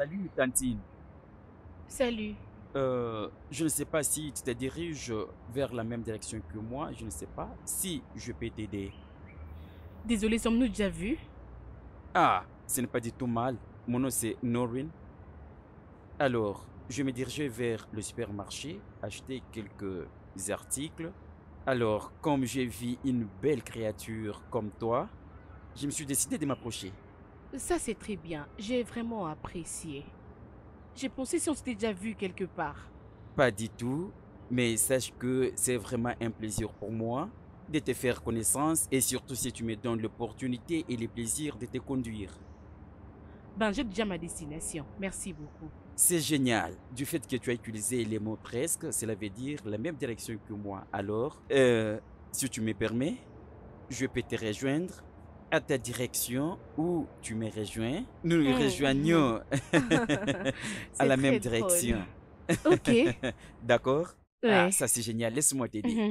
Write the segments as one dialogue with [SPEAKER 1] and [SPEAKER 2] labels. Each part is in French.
[SPEAKER 1] Salut, Tantine.
[SPEAKER 2] Salut.
[SPEAKER 1] Je ne sais pas si tu te diriges vers la même direction que moi. Je ne sais pas si je peux t'aider.
[SPEAKER 2] Désolée, sommes-nous déjà vus?
[SPEAKER 1] Ah, ce n'est pas du tout mal. Mon nom c'est Norrin. Alors, je me dirigeais vers le supermarché, acheter quelques articles. Alors, comme j'ai vu une belle créature comme toi, je me suis décidé de m'approcher.
[SPEAKER 2] Ça, c'est très bien. J'ai vraiment apprécié. J'ai pensé si on s'était déjà vu quelque part.
[SPEAKER 1] Pas du tout, mais sache que c'est vraiment un plaisir pour moi de te faire connaissance et surtout si tu me donnes l'opportunité et le plaisir de te conduire.
[SPEAKER 2] Ben, j'ai déjà ma destination. Merci beaucoup.
[SPEAKER 1] C'est génial. Du fait que tu as utilisé les mots presque, cela veut dire la même direction que moi. Alors, si tu me permets, je peux te rejoindre à ta direction où tu me rejoins. Nous nous
[SPEAKER 2] Mhm.
[SPEAKER 1] rejoignons à
[SPEAKER 2] C'est
[SPEAKER 1] la même
[SPEAKER 2] très drôle.
[SPEAKER 1] direction.
[SPEAKER 2] Ok.
[SPEAKER 1] D'accord? Ah,
[SPEAKER 2] Ouais.
[SPEAKER 1] ça c'est génial. Laisse-moi t'aider.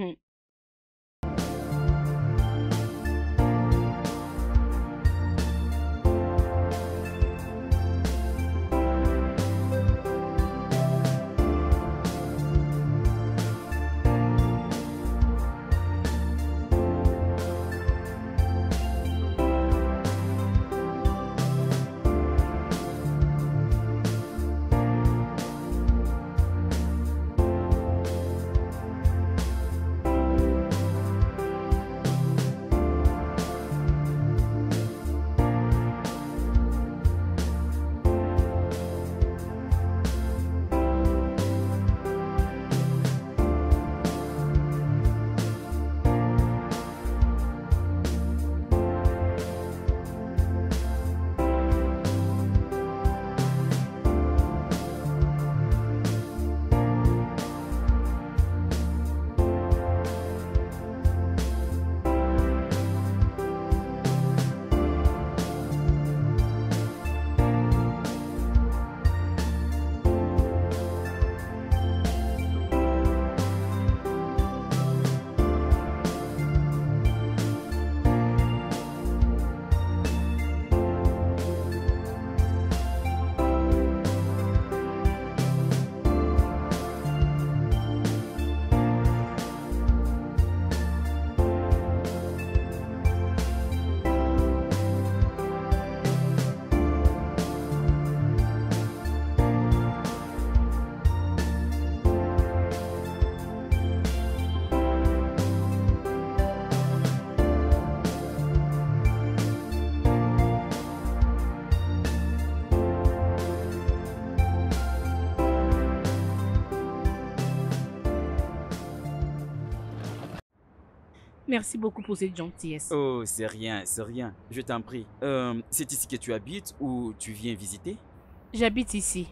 [SPEAKER 2] Merci beaucoup pour cette gentillesse.
[SPEAKER 1] Oh, c'est rien, c'est rien. Je t'en prie. C'est ici que tu habites ou tu viens visiter?
[SPEAKER 2] J'habite ici.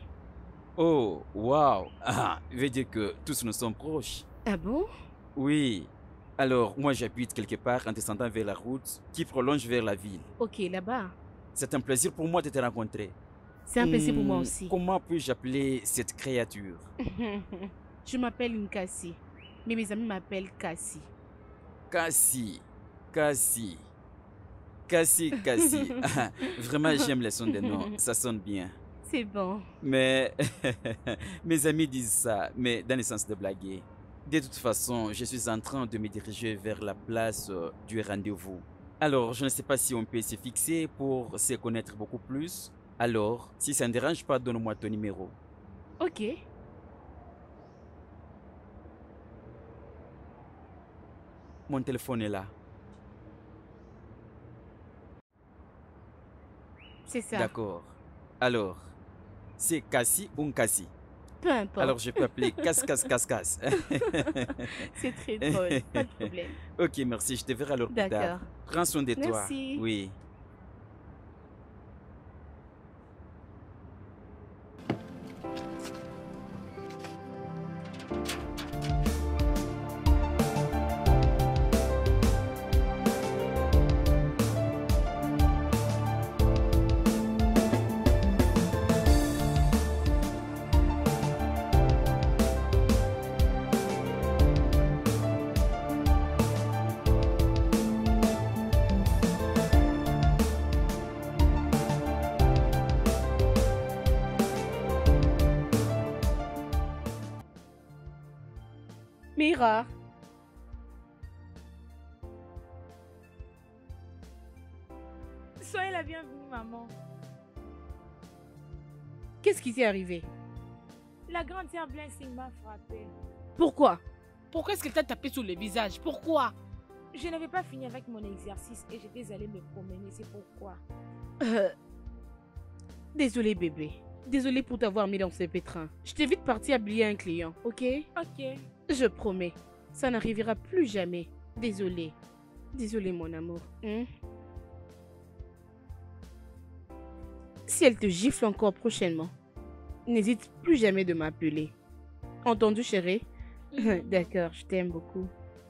[SPEAKER 1] Oh, waouh. Ah, veut dire que tous nous sommes proches.
[SPEAKER 2] Ah bon?
[SPEAKER 1] Oui. Alors, moi j'habite quelque part en descendant vers la route qui prolonge vers la ville.
[SPEAKER 2] Ok, là-bas.
[SPEAKER 1] C'est un plaisir pour moi de te rencontrer.
[SPEAKER 2] C'est un plaisir pour moi aussi.
[SPEAKER 1] Comment puis-je appeler cette créature?
[SPEAKER 2] Je m'appelle Nkasi, mais mes amis m'appellent Cassie.
[SPEAKER 1] Cassie. Cassie. Cassie, Cassie. Vraiment, j'aime les sons des noms. Ça sonne bien.
[SPEAKER 2] C'est bon.
[SPEAKER 1] Mais mes amis disent ça, mais dans le sens de blaguer. De toute façon, je suis en train de me diriger vers la place du rendez-vous. Alors, je ne sais pas si on peut se fixer pour se connaître beaucoup plus. Alors, si ça ne dérange pas, donne-moi ton numéro.
[SPEAKER 2] Ok.
[SPEAKER 1] Mon téléphone est là.
[SPEAKER 2] C'est ça.
[SPEAKER 1] D'accord. Alors, c'est Cassie ou Nkassi?
[SPEAKER 2] Peu importe.
[SPEAKER 1] Alors, je peux appeler Casse-Casse-Casse-Casse.
[SPEAKER 2] C'est très drôle. Pas de problème.
[SPEAKER 1] Ok, merci. Je te verrai alors plus tard.
[SPEAKER 2] D'accord.
[SPEAKER 1] Prends soin de toi.
[SPEAKER 2] Merci.
[SPEAKER 1] Oui.
[SPEAKER 2] ira.
[SPEAKER 3] Soyez la bienvenue, maman.
[SPEAKER 2] Qu'est-ce qui t'est arrivé?
[SPEAKER 3] La grande sœur Blessing m'a frappée.
[SPEAKER 2] Pourquoi?
[SPEAKER 4] Pourquoi est-ce qu'elle t'a tapé sur le visage? Pourquoi?
[SPEAKER 3] Je n'avais pas fini avec mon exercice et j'étais allée me promener, c'est pourquoi.
[SPEAKER 2] Désolée bébé. Désolée pour t'avoir mis dans ce pétrin. Je t'ai vite parti habiller un client, ok?
[SPEAKER 3] Ok.
[SPEAKER 2] Je promets. Ça n'arrivera plus jamais. Désolée. Désolée mon amour. Si elle te gifle encore prochainement, n'hésite plus jamais de m'appeler. Entendu chérie? D'accord, je t'aime beaucoup.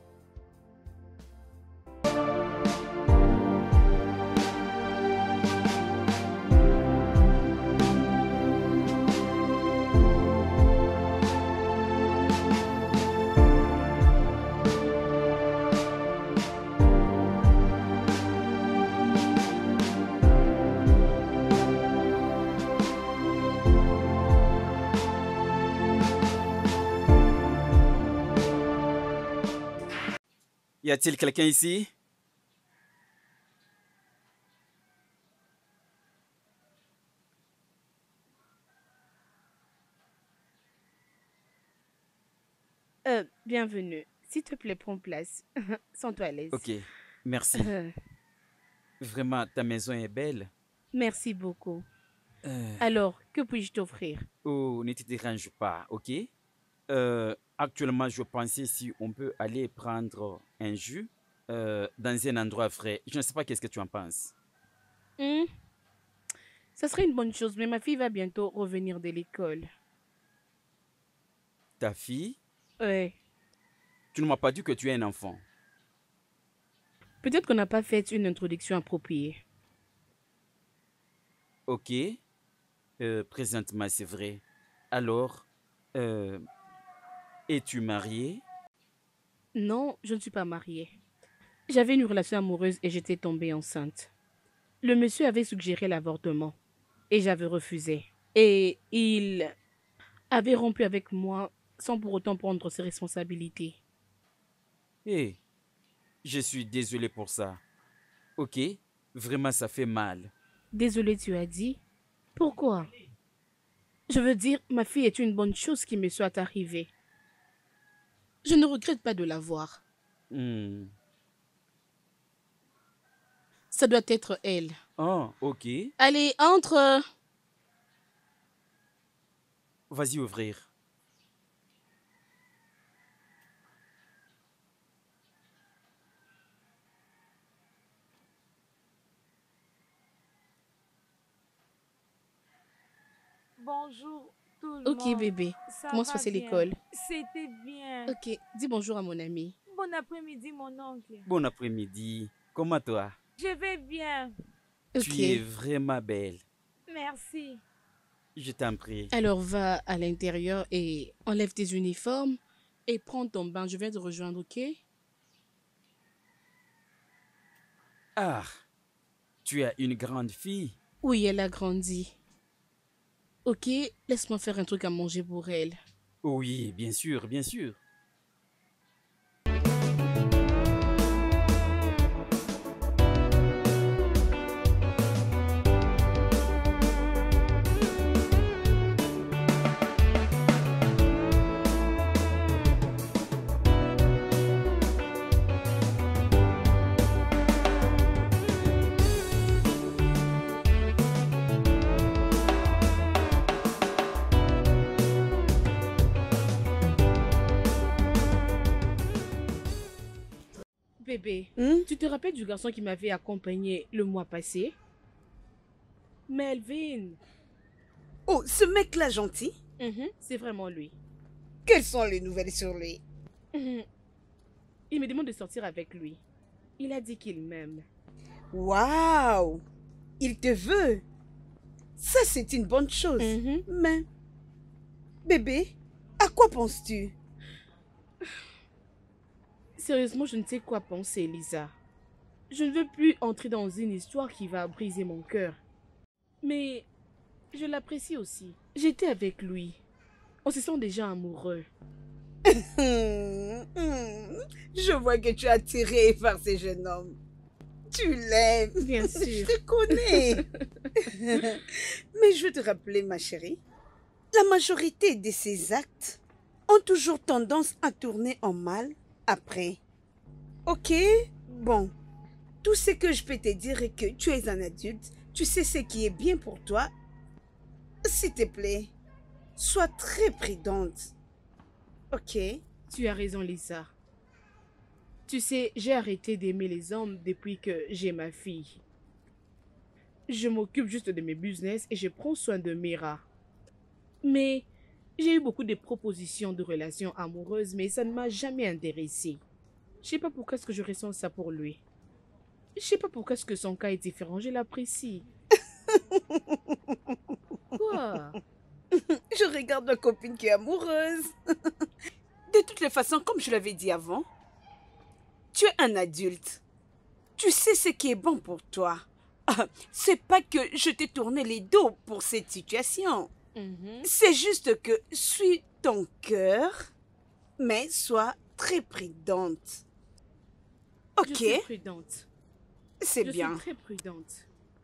[SPEAKER 1] Y a-t-il quelqu'un ici?
[SPEAKER 2] Bienvenue. S'il te plaît, prends place. Sens-toi à l'aise.
[SPEAKER 1] Ok, merci. Vraiment, ta maison est belle.
[SPEAKER 2] Merci beaucoup. Alors, que puis-je t'offrir?
[SPEAKER 1] Oh, ne te dérange pas, ok? Actuellement, je pensais si on peut aller prendre un jus dans un endroit frais. Je ne sais pas qu'est-ce que tu en penses.
[SPEAKER 2] Ça serait une bonne chose, mais ma fille va bientôt revenir de l'école.
[SPEAKER 1] Ta fille?
[SPEAKER 2] Ouais.
[SPEAKER 1] Tu ne m'as pas dit que tu es un enfant.
[SPEAKER 2] Peut-être qu'on n'a pas fait une introduction appropriée.
[SPEAKER 1] Ok. Présentement, c'est vrai. Alors, es-tu mariée?
[SPEAKER 2] Non, je ne suis pas mariée. J'avais une relation amoureuse et j'étais tombée enceinte. Le monsieur avait suggéré l'avortement et j'avais refusé. Et il avait rompu avec moi sans pour autant prendre ses responsabilités.
[SPEAKER 1] Hé, je suis désolé pour ça. Ok, vraiment ça fait mal.
[SPEAKER 2] Désolée, tu as dit? Pourquoi? Je veux dire, ma fille est une bonne chose qui me soit arrivée. Je ne regrette pas de l'avoir. Ça doit être elle.
[SPEAKER 1] Oh, ok.
[SPEAKER 2] Allez, entre.
[SPEAKER 1] Vas-y ouvrir.
[SPEAKER 3] Bonjour tout le monde.
[SPEAKER 2] Ok bébé,
[SPEAKER 3] Ça
[SPEAKER 2] comment se
[SPEAKER 3] va
[SPEAKER 2] passait
[SPEAKER 3] bien?
[SPEAKER 2] l'école?
[SPEAKER 3] C'était bien.
[SPEAKER 2] Ok, dis bonjour à mon ami.
[SPEAKER 3] Bon après-midi mon oncle.
[SPEAKER 1] Bon après-midi. Comment toi?
[SPEAKER 3] Je vais bien.
[SPEAKER 1] Tu es vraiment belle.
[SPEAKER 3] Merci.
[SPEAKER 1] Je t'en prie.
[SPEAKER 2] Alors va à l'intérieur et enlève tes uniformes et prends ton bain. Je viens te rejoindre, ok?
[SPEAKER 1] Ah, tu as une grande fille.
[SPEAKER 2] Oui, elle a grandi. Ok, laisse-moi faire un truc à manger pour elle.
[SPEAKER 1] Oui, bien sûr, bien sûr.
[SPEAKER 2] Bébé, tu te rappelles du garçon qui m'avait accompagné le mois passé? Melvin.
[SPEAKER 5] Oh, ce mec-là gentil?
[SPEAKER 2] C'est vraiment lui.
[SPEAKER 5] Quelles sont les nouvelles sur lui?
[SPEAKER 2] Il me demande de sortir avec lui. Il a dit qu'il m'aime.
[SPEAKER 5] Waouh! Il te veut? Ça, c'est une bonne chose. Mais, bébé, à quoi penses-tu?
[SPEAKER 2] Sérieusement, je ne sais quoi penser, Lisa. Je ne veux plus entrer dans une histoire qui va briser mon cœur. Mais je l'apprécie aussi. J'étais avec lui. On se sent déjà amoureux.
[SPEAKER 5] Je vois que tu es attirée par ces jeunes hommes. Tu l'aimes.
[SPEAKER 2] Bien sûr.
[SPEAKER 5] Je te connais. Mais je veux te rappeler, ma chérie, la majorité de ces actes ont toujours tendance à tourner en mal après. Ok? Bon. Tout ce que je peux te dire est que tu es un adulte, tu sais ce qui est bien pour toi. S'il te plaît, sois très prudente. Ok?
[SPEAKER 2] Tu as raison, Lisa. Tu sais, j'ai arrêté d'aimer les hommes depuis que j'ai ma fille. Je m'occupe juste de mes business et je prends soin de Mira. Mais j'ai eu beaucoup de propositions de relations amoureuses, mais ça ne m'a jamais intéressée. Je sais pas pourquoi est-ce que je ressens ça pour lui. Je sais pas pourquoi est-ce que son cas est différent, je l'apprécie. Quoi?
[SPEAKER 5] Je regarde ma copine qui est amoureuse. De toutes les façons, comme je l'avais dit avant, tu es un adulte. Tu sais ce qui est bon pour toi. C'est pas que je t'ai tourné les dos pour cette situation. C'est juste que suis ton cœur, mais sois très prudente. Ok?
[SPEAKER 2] Je suis prudente.
[SPEAKER 5] C'est
[SPEAKER 2] Je
[SPEAKER 5] bien.
[SPEAKER 2] suis très prudente.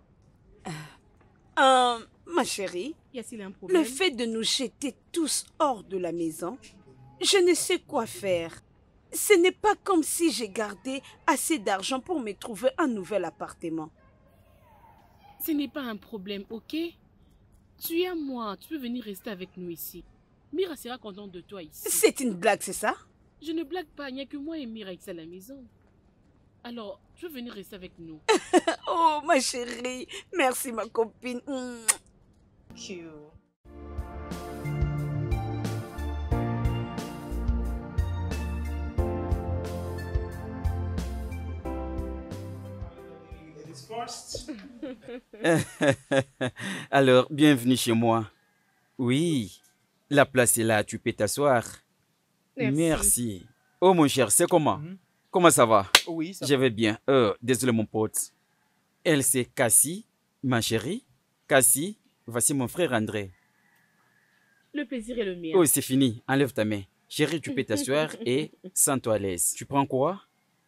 [SPEAKER 5] Ma chérie,
[SPEAKER 2] Y a-t-il un problème?
[SPEAKER 5] le fait de nous jeter tous hors de la maison, je ne sais quoi faire. Ce n'est pas comme si j'ai gardé assez d'argent pour me trouver un nouvel appartement.
[SPEAKER 2] Ce n'est pas un problème, ok? Tu es à moi, tu peux venir rester avec nous ici. Mira sera contente de toi ici.
[SPEAKER 5] C'est une blague, c'est ça?
[SPEAKER 2] Je ne blague pas, il n'y a que moi et Mira ici à la maison. Alors, tu veux venir rester avec nous?
[SPEAKER 5] Oh, ma chérie, merci ma copine. Cute.
[SPEAKER 1] Alors, bienvenue chez moi. Oui, la place est là, tu peux t'asseoir. Merci. Oh mon cher, c'est comment? Comment ça va?
[SPEAKER 6] Oui, ça
[SPEAKER 1] Je vais bien. Désolé mon pote. Elle c'est Cassie, ma chérie. Cassie, voici mon frère André.
[SPEAKER 2] Le plaisir est le mien.
[SPEAKER 1] Oh, c'est fini. Enlève ta main. Chérie, tu peux t'asseoir et sens-toi à l'aise. Tu prends quoi?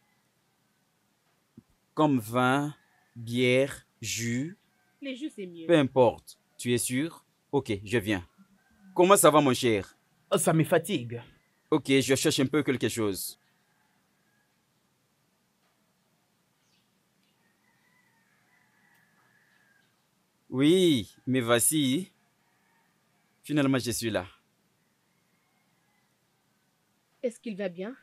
[SPEAKER 1] Comme vin, bière, jus.
[SPEAKER 2] Les jus, c'est mieux.
[SPEAKER 1] Peu importe. Tu es sûr? Ok, je viens. Comment ça va, mon cher?
[SPEAKER 6] Oh, ça me fatigue.
[SPEAKER 1] Ok, je cherche un peu quelque chose. Oui, mais voici. Finalement, je suis là.
[SPEAKER 2] Est-ce qu'il va bien?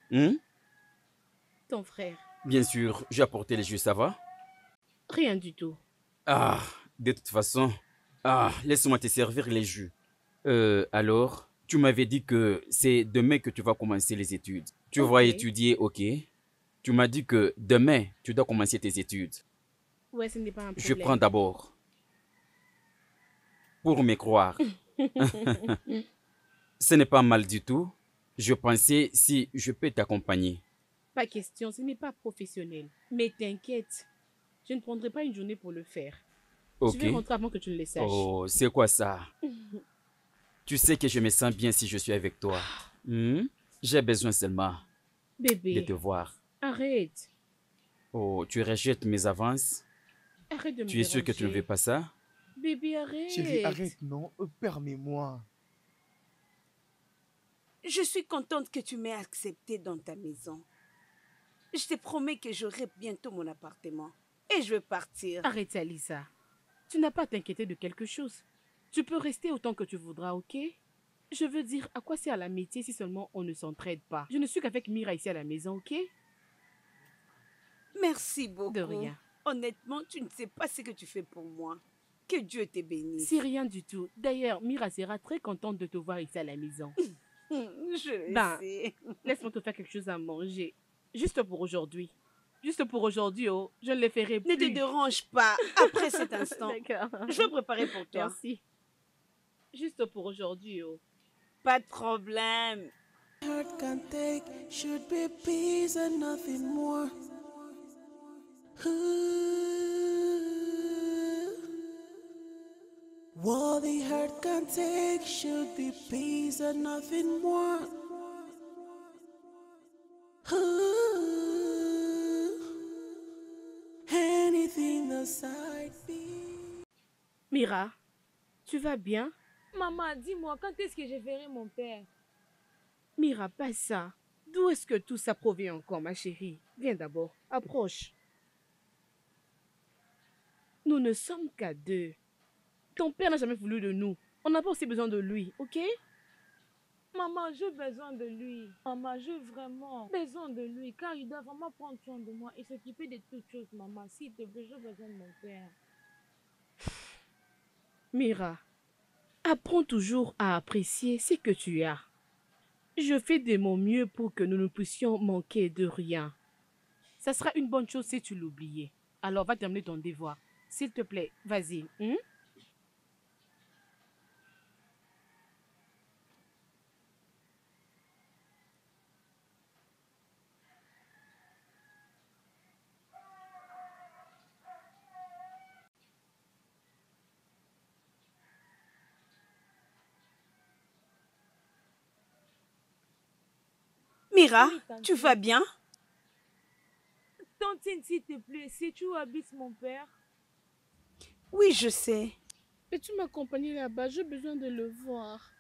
[SPEAKER 2] Ton frère?
[SPEAKER 1] Bien sûr, j'ai apporté les jus, ça va?
[SPEAKER 2] Rien du tout.
[SPEAKER 1] Ah, de toute façon. Ah, laisse-moi te servir les jus. Alors, tu m'avais dit que c'est demain que tu vas commencer les études. Tu vas étudier, ok? Tu m'as dit que demain, tu dois commencer tes études.
[SPEAKER 2] Ouais, ce n'est pas un problème.
[SPEAKER 1] Je prends d'abord. Pour me croire. Ce n'est pas mal du tout. Je pensais si je peux t'accompagner.
[SPEAKER 2] Pas question, ce n'est pas professionnel. Mais t'inquiète, je ne prendrai pas une journée pour le faire.
[SPEAKER 1] Ok.
[SPEAKER 2] Je vais rentrer avant que tu ne le saches.
[SPEAKER 1] Oh, c'est quoi ça? Tu sais que je me sens bien si je suis avec toi. J'ai besoin seulement
[SPEAKER 2] Bébé,
[SPEAKER 1] de te voir.
[SPEAKER 2] arrête.
[SPEAKER 1] Oh, tu rejettes mes avances?
[SPEAKER 2] Arrête de me
[SPEAKER 1] Tu es sûr que tu ne veux pas ça?
[SPEAKER 2] Bébé, arrête.
[SPEAKER 6] Chérie, arrête, non. Permets-moi.
[SPEAKER 5] Je suis contente que tu m'aies accepté dans ta maison. Je te promets que j'aurai bientôt mon appartement. Et je vais partir.
[SPEAKER 2] Arrête ça, Lisa. Tu n'as pas à t'inquiéter de quelque chose. Tu peux rester autant que tu voudras, ok? Je veux dire, à quoi sert l'amitié si seulement on ne s'entraide pas? Je ne suis qu'avec Mira ici à la maison, ok?
[SPEAKER 5] Merci beaucoup.
[SPEAKER 2] De rien.
[SPEAKER 5] Honnêtement, tu ne sais pas ce que tu fais pour moi. Que Dieu te bénisse.
[SPEAKER 2] C'est rien du tout. D'ailleurs, Mira sera très contente de te voir ici à la maison.
[SPEAKER 5] Je le sais.
[SPEAKER 2] Laisse-moi te faire quelque chose à manger. Juste pour aujourd'hui. Juste pour aujourd'hui, oh. Je ne le ferai plus.
[SPEAKER 5] Ne te dérange pas. Après cet instant,
[SPEAKER 2] D'accord.
[SPEAKER 5] je vais préparer pour toi.
[SPEAKER 2] Merci. Juste pour aujourd'hui, oh.
[SPEAKER 5] Pas de problème.
[SPEAKER 7] Heart can take should be peace and nothing more. What the heart can take should be peace and nothing more. anything the side be.
[SPEAKER 2] Mira, tu vas bien?
[SPEAKER 3] Maman, dis-moi, quand est-ce que je verrai mon père?
[SPEAKER 2] Mira, pas ça. D'où est-ce que tout ça provient encore, ma chérie? Viens d'abord, approche. Nous ne sommes qu'à deux. Ton père n'a jamais voulu de nous. On n'a pas aussi besoin de lui, ok?
[SPEAKER 3] Maman, j'ai besoin de lui. Maman, j'ai vraiment besoin de lui, car il doit vraiment prendre soin de moi et s'occuper de toutes choses, maman. S'il te plaît, j'ai besoin de mon père.
[SPEAKER 2] Mira, apprends toujours à apprécier ce que tu as. Je fais de mon mieux pour que nous ne puissions manquer de rien. Ça sera une bonne chose si tu l'oubliais. Alors va terminer ton devoir. S'il te plaît, vas-y.
[SPEAKER 5] Mira,
[SPEAKER 3] Oui, tante.
[SPEAKER 5] tu vas bien?
[SPEAKER 3] Tantine, s'il te plaît, sais-tu où habite mon père?
[SPEAKER 5] Oui, je sais.
[SPEAKER 2] Peux-tu m'accompagner là-bas? J'ai besoin de le voir.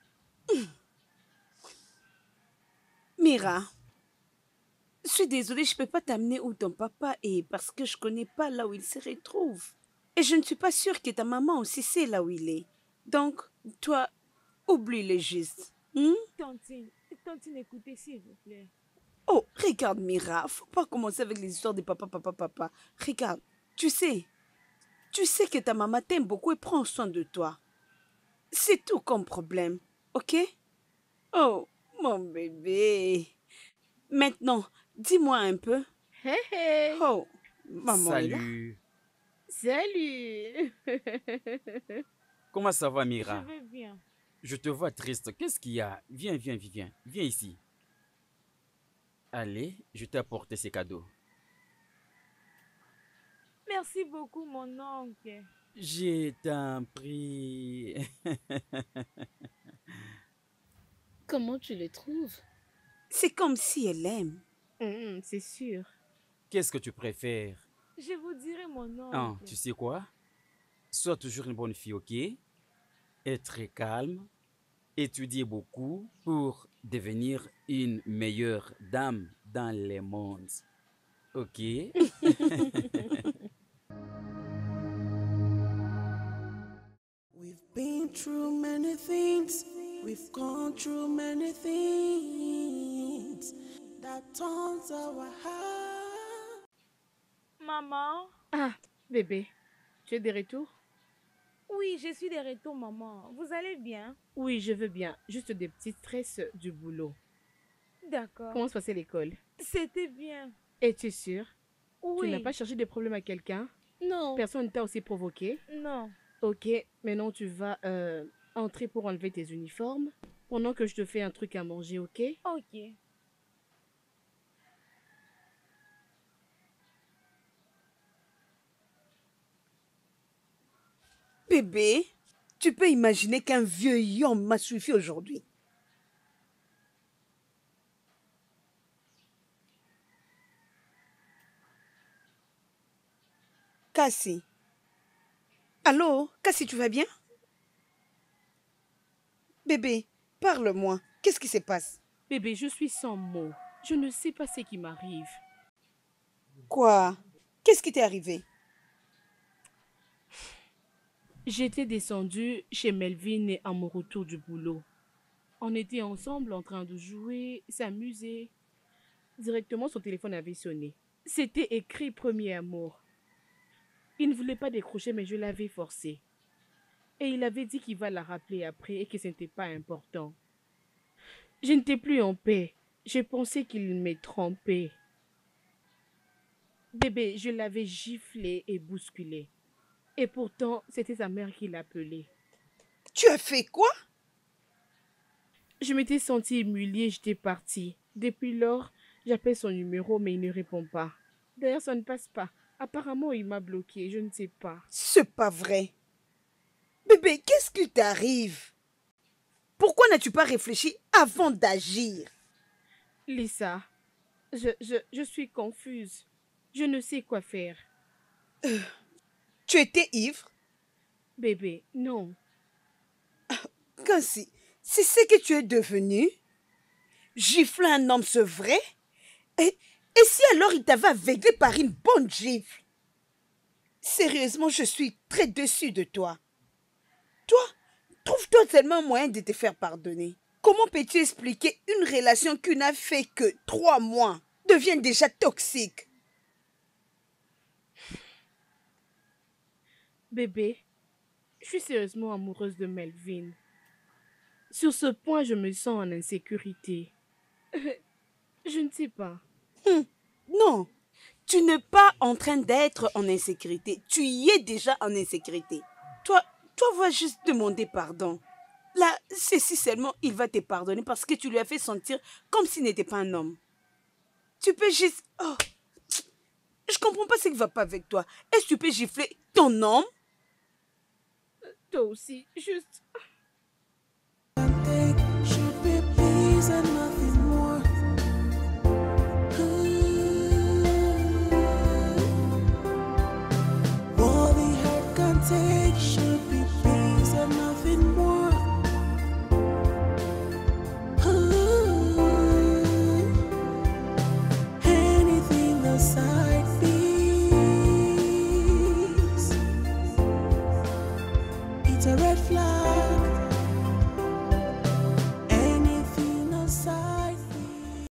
[SPEAKER 5] Mira, je suis désolée, je ne peux pas t'amener où ton papa est parce que je ne connais pas là où il se retrouve. Et je ne suis pas sûre que ta maman aussi sait là où il est. Donc, toi, oublie-le juste.
[SPEAKER 3] Tantine, écoutez, s'il vous plaît.
[SPEAKER 5] Oh, regarde Mira, faut pas commencer avec les histoires de papa. Regarde, tu sais que ta maman t'aime beaucoup et prend soin de toi. C'est tout comme problème, ok? Oh, mon bébé. Maintenant, dis-moi un peu.
[SPEAKER 2] Hey, hey.
[SPEAKER 5] Oh, maman est là.
[SPEAKER 1] Salut.
[SPEAKER 2] Salut.
[SPEAKER 1] Comment ça va,
[SPEAKER 3] Je
[SPEAKER 1] Mira?
[SPEAKER 3] vais bien.
[SPEAKER 1] Je te vois triste. Qu'est-ce qu'il y a? Viens, viens, viens. Viens ici. Allez, je t'ai apporté ces cadeaux.
[SPEAKER 3] Merci beaucoup, mon oncle.
[SPEAKER 1] Je t'en prie.
[SPEAKER 2] Comment tu le trouves?
[SPEAKER 5] C'est comme si elle aime.
[SPEAKER 2] C'est sûr.
[SPEAKER 1] Qu'est-ce que tu préfères?
[SPEAKER 3] Je vous dirai, mon oncle.
[SPEAKER 1] Ah, tu sais quoi? Sois toujours une bonne fille, ok? Être calme, étudier beaucoup pour devenir une meilleure dame dans le monde. Ok?
[SPEAKER 7] We've been through many things, we've gone through many things that turns our heart.
[SPEAKER 3] Maman?
[SPEAKER 2] Ah, bébé, tu es de retour?
[SPEAKER 3] Oui, je suis de retour, maman. Vous allez bien?
[SPEAKER 2] Oui, je veux bien. Juste des petits stress du boulot.
[SPEAKER 3] D'accord.
[SPEAKER 2] Comment se passait l'école?
[SPEAKER 3] C'était bien.
[SPEAKER 2] Es-tu sûre? Tu
[SPEAKER 3] Oui.
[SPEAKER 2] n'as pas cherché des problèmes à quelqu'un?
[SPEAKER 3] Non.
[SPEAKER 2] Personne ne t'a aussi provoqué?
[SPEAKER 3] Non.
[SPEAKER 2] Ok, maintenant tu vas entrer pour enlever tes uniformes pendant que je te fais un truc à manger, ok?
[SPEAKER 3] Ok.
[SPEAKER 5] Bébé, tu peux imaginer qu'un vieux homme m'a suffi aujourd'hui. Cassie. Allô, Cassie, tu vas bien? Bébé, parle-moi. Qu'est-ce qui se passe?
[SPEAKER 2] Bébé, je suis sans mots. Je ne sais pas ce qui m'arrive.
[SPEAKER 5] Quoi? Qu'est-ce qui t'est arrivé?
[SPEAKER 2] J'étais descendue chez Melvin et à mon retour du boulot. On était ensemble en train de jouer, s'amuser. Directement, son téléphone avait sonné. C'était écrit premier amour. Il ne voulait pas décrocher, mais je l'avais forcé. Et il avait dit qu'il va la rappeler après et que ce n'était pas important. Je n'étais plus en paix. Je pensais qu'il m'ait trompée. Bébé, je l'avais giflé et bousculé. Et pourtant, c'était sa mère qui l'appelait.
[SPEAKER 5] Tu as fait quoi?
[SPEAKER 2] Je m'étais sentie humiliée, j'étais partie. Depuis lors, j'appelle son numéro, mais il ne répond pas. D'ailleurs, ça ne passe pas. Apparemment, il m'a bloqué, je ne sais pas.
[SPEAKER 5] C'est pas vrai. Bébé, qu'est-ce qui t'arrive? Pourquoi n'as-tu pas réfléchi avant d'agir?
[SPEAKER 2] Lisa, je suis confuse. Je ne sais quoi faire.
[SPEAKER 5] Tu étais ivre?
[SPEAKER 2] Bébé, non.
[SPEAKER 5] Kansi, c'est ce que tu es devenu? Gifler un homme, c'est vrai? Et si alors il t'avait aveuglé par une bonne gifle? Sérieusement, je suis très déçue de toi. Toi, trouve-toi tellement un moyen de te faire pardonner. Comment peux-tu expliquer une relation qui n'a fait que 3 mois devient déjà toxique?
[SPEAKER 2] Bébé, je suis sérieusement amoureuse de Melvin. Sur ce point, je me sens en insécurité. Je ne sais pas.
[SPEAKER 5] Non, tu n'es pas en train d'être en insécurité. Tu y es déjà en insécurité. Toi vas juste demander pardon. Là, c'est si seulement il va te pardonner parce que tu lui as fait sentir comme s'il n'était pas un homme. Tu peux juste... Oh, je comprends pas ce qui va pas avec toi. Est-ce que tu peux gifler ton homme?
[SPEAKER 2] Toi aussi, juste...
[SPEAKER 7] Take should be peace and nothing more. All the heart can take should be peace and nothing more. Anything aside peace. It's a red flag. Anything aside peace.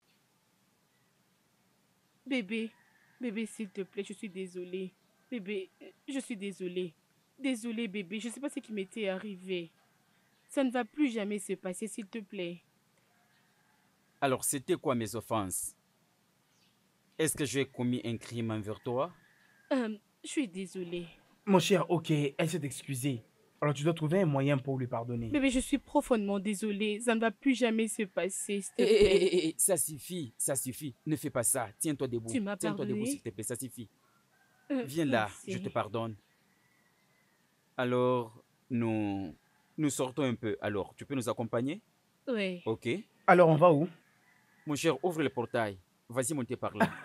[SPEAKER 2] Bébé, bébé, s'il te plaît, je suis désolée. Bébé, je suis désolée. Désolée, bébé, je ne sais pas ce qui m'était arrivé. Ça ne va plus jamais se passer, s'il te plaît.
[SPEAKER 1] Alors, c'était quoi mes offenses? Est-ce que j'ai commis un crime envers toi?
[SPEAKER 2] Je suis désolée.
[SPEAKER 6] Mon cher, ok, elle s'est excusée. Alors tu dois trouver un moyen pour lui pardonner.
[SPEAKER 2] Bébé, je suis profondément désolée. Ça ne va plus jamais se passer, s'il te
[SPEAKER 1] Hé,
[SPEAKER 2] plaît.
[SPEAKER 1] hé, hé, ça suffit, ça suffit. Ne fais pas ça. Tiens-toi debout.
[SPEAKER 2] Tu m'as
[SPEAKER 1] Tiens-toi debout,
[SPEAKER 2] pardonné?
[SPEAKER 1] s'il te plaît, ça suffit. Viens là,
[SPEAKER 2] Merci.
[SPEAKER 1] je te pardonne. Alors, nous sortons un peu. Alors, tu peux nous accompagner?
[SPEAKER 2] Oui.
[SPEAKER 1] Ok.
[SPEAKER 6] Alors on va où?
[SPEAKER 1] Mon cher, ouvre le portail. Vas-y, montez par là.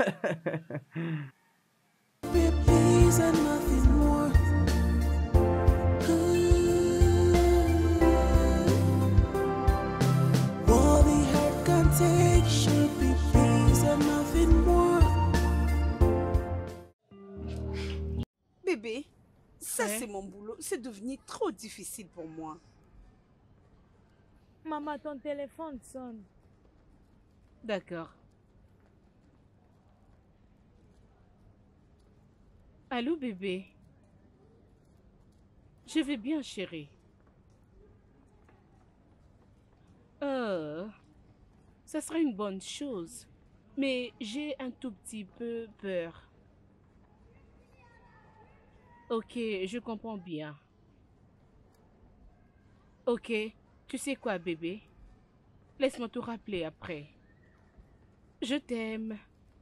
[SPEAKER 7] Be peace and nothing more. All the heart can take should be peace and nothing more.
[SPEAKER 5] Bébé, ça
[SPEAKER 2] Ouais.
[SPEAKER 5] c'est mon boulot. C'est devenu trop difficile pour moi.
[SPEAKER 3] Maman, ton téléphone sonne.
[SPEAKER 2] D'accord. Allô, bébé? Je vais bien, chérie. Ça serait une bonne chose. Mais j'ai un tout petit peu peur. Ok, je comprends bien. Ok, tu sais quoi, bébé? Laisse-moi te rappeler après. Je t'aime.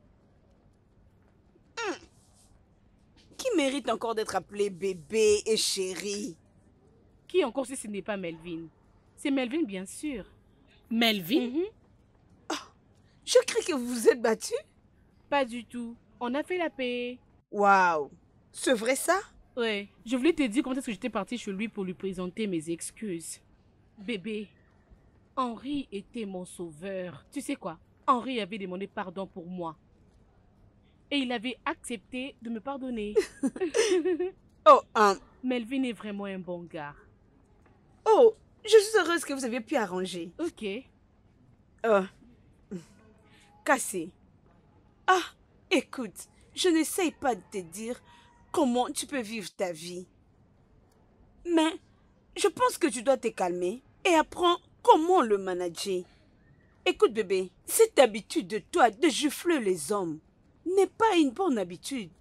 [SPEAKER 5] Qui mérite encore d'être appelé bébé et chéri?
[SPEAKER 2] Qui encore si ce n'est pas Melvin? C'est Melvin, bien sûr.
[SPEAKER 4] Melvin?
[SPEAKER 2] Mhm.
[SPEAKER 5] Je crie que vous vous êtes battu.
[SPEAKER 2] Pas du tout. On a fait la paix.
[SPEAKER 5] Waouh, c'est vrai ça?
[SPEAKER 2] Ouais, je voulais te dire comment est-ce que j'étais partie chez lui pour lui présenter mes excuses. Bébé, Henri était mon sauveur. Tu sais quoi? Henri avait demandé pardon pour moi. Et il avait accepté de me pardonner.
[SPEAKER 5] Oh,
[SPEAKER 2] Melvin est vraiment un bon gars.
[SPEAKER 5] oh, je suis heureuse que vous aviez pu arranger.
[SPEAKER 2] Ok.
[SPEAKER 5] Cassé. Ah, écoute, je n'essaye pas de te dire comment tu peux vivre ta vie. Mais je pense que tu dois te calmer et apprendre comment le manager. Écoute bébé, cette habitude de toi de gifler les hommes n'est pas une bonne habitude.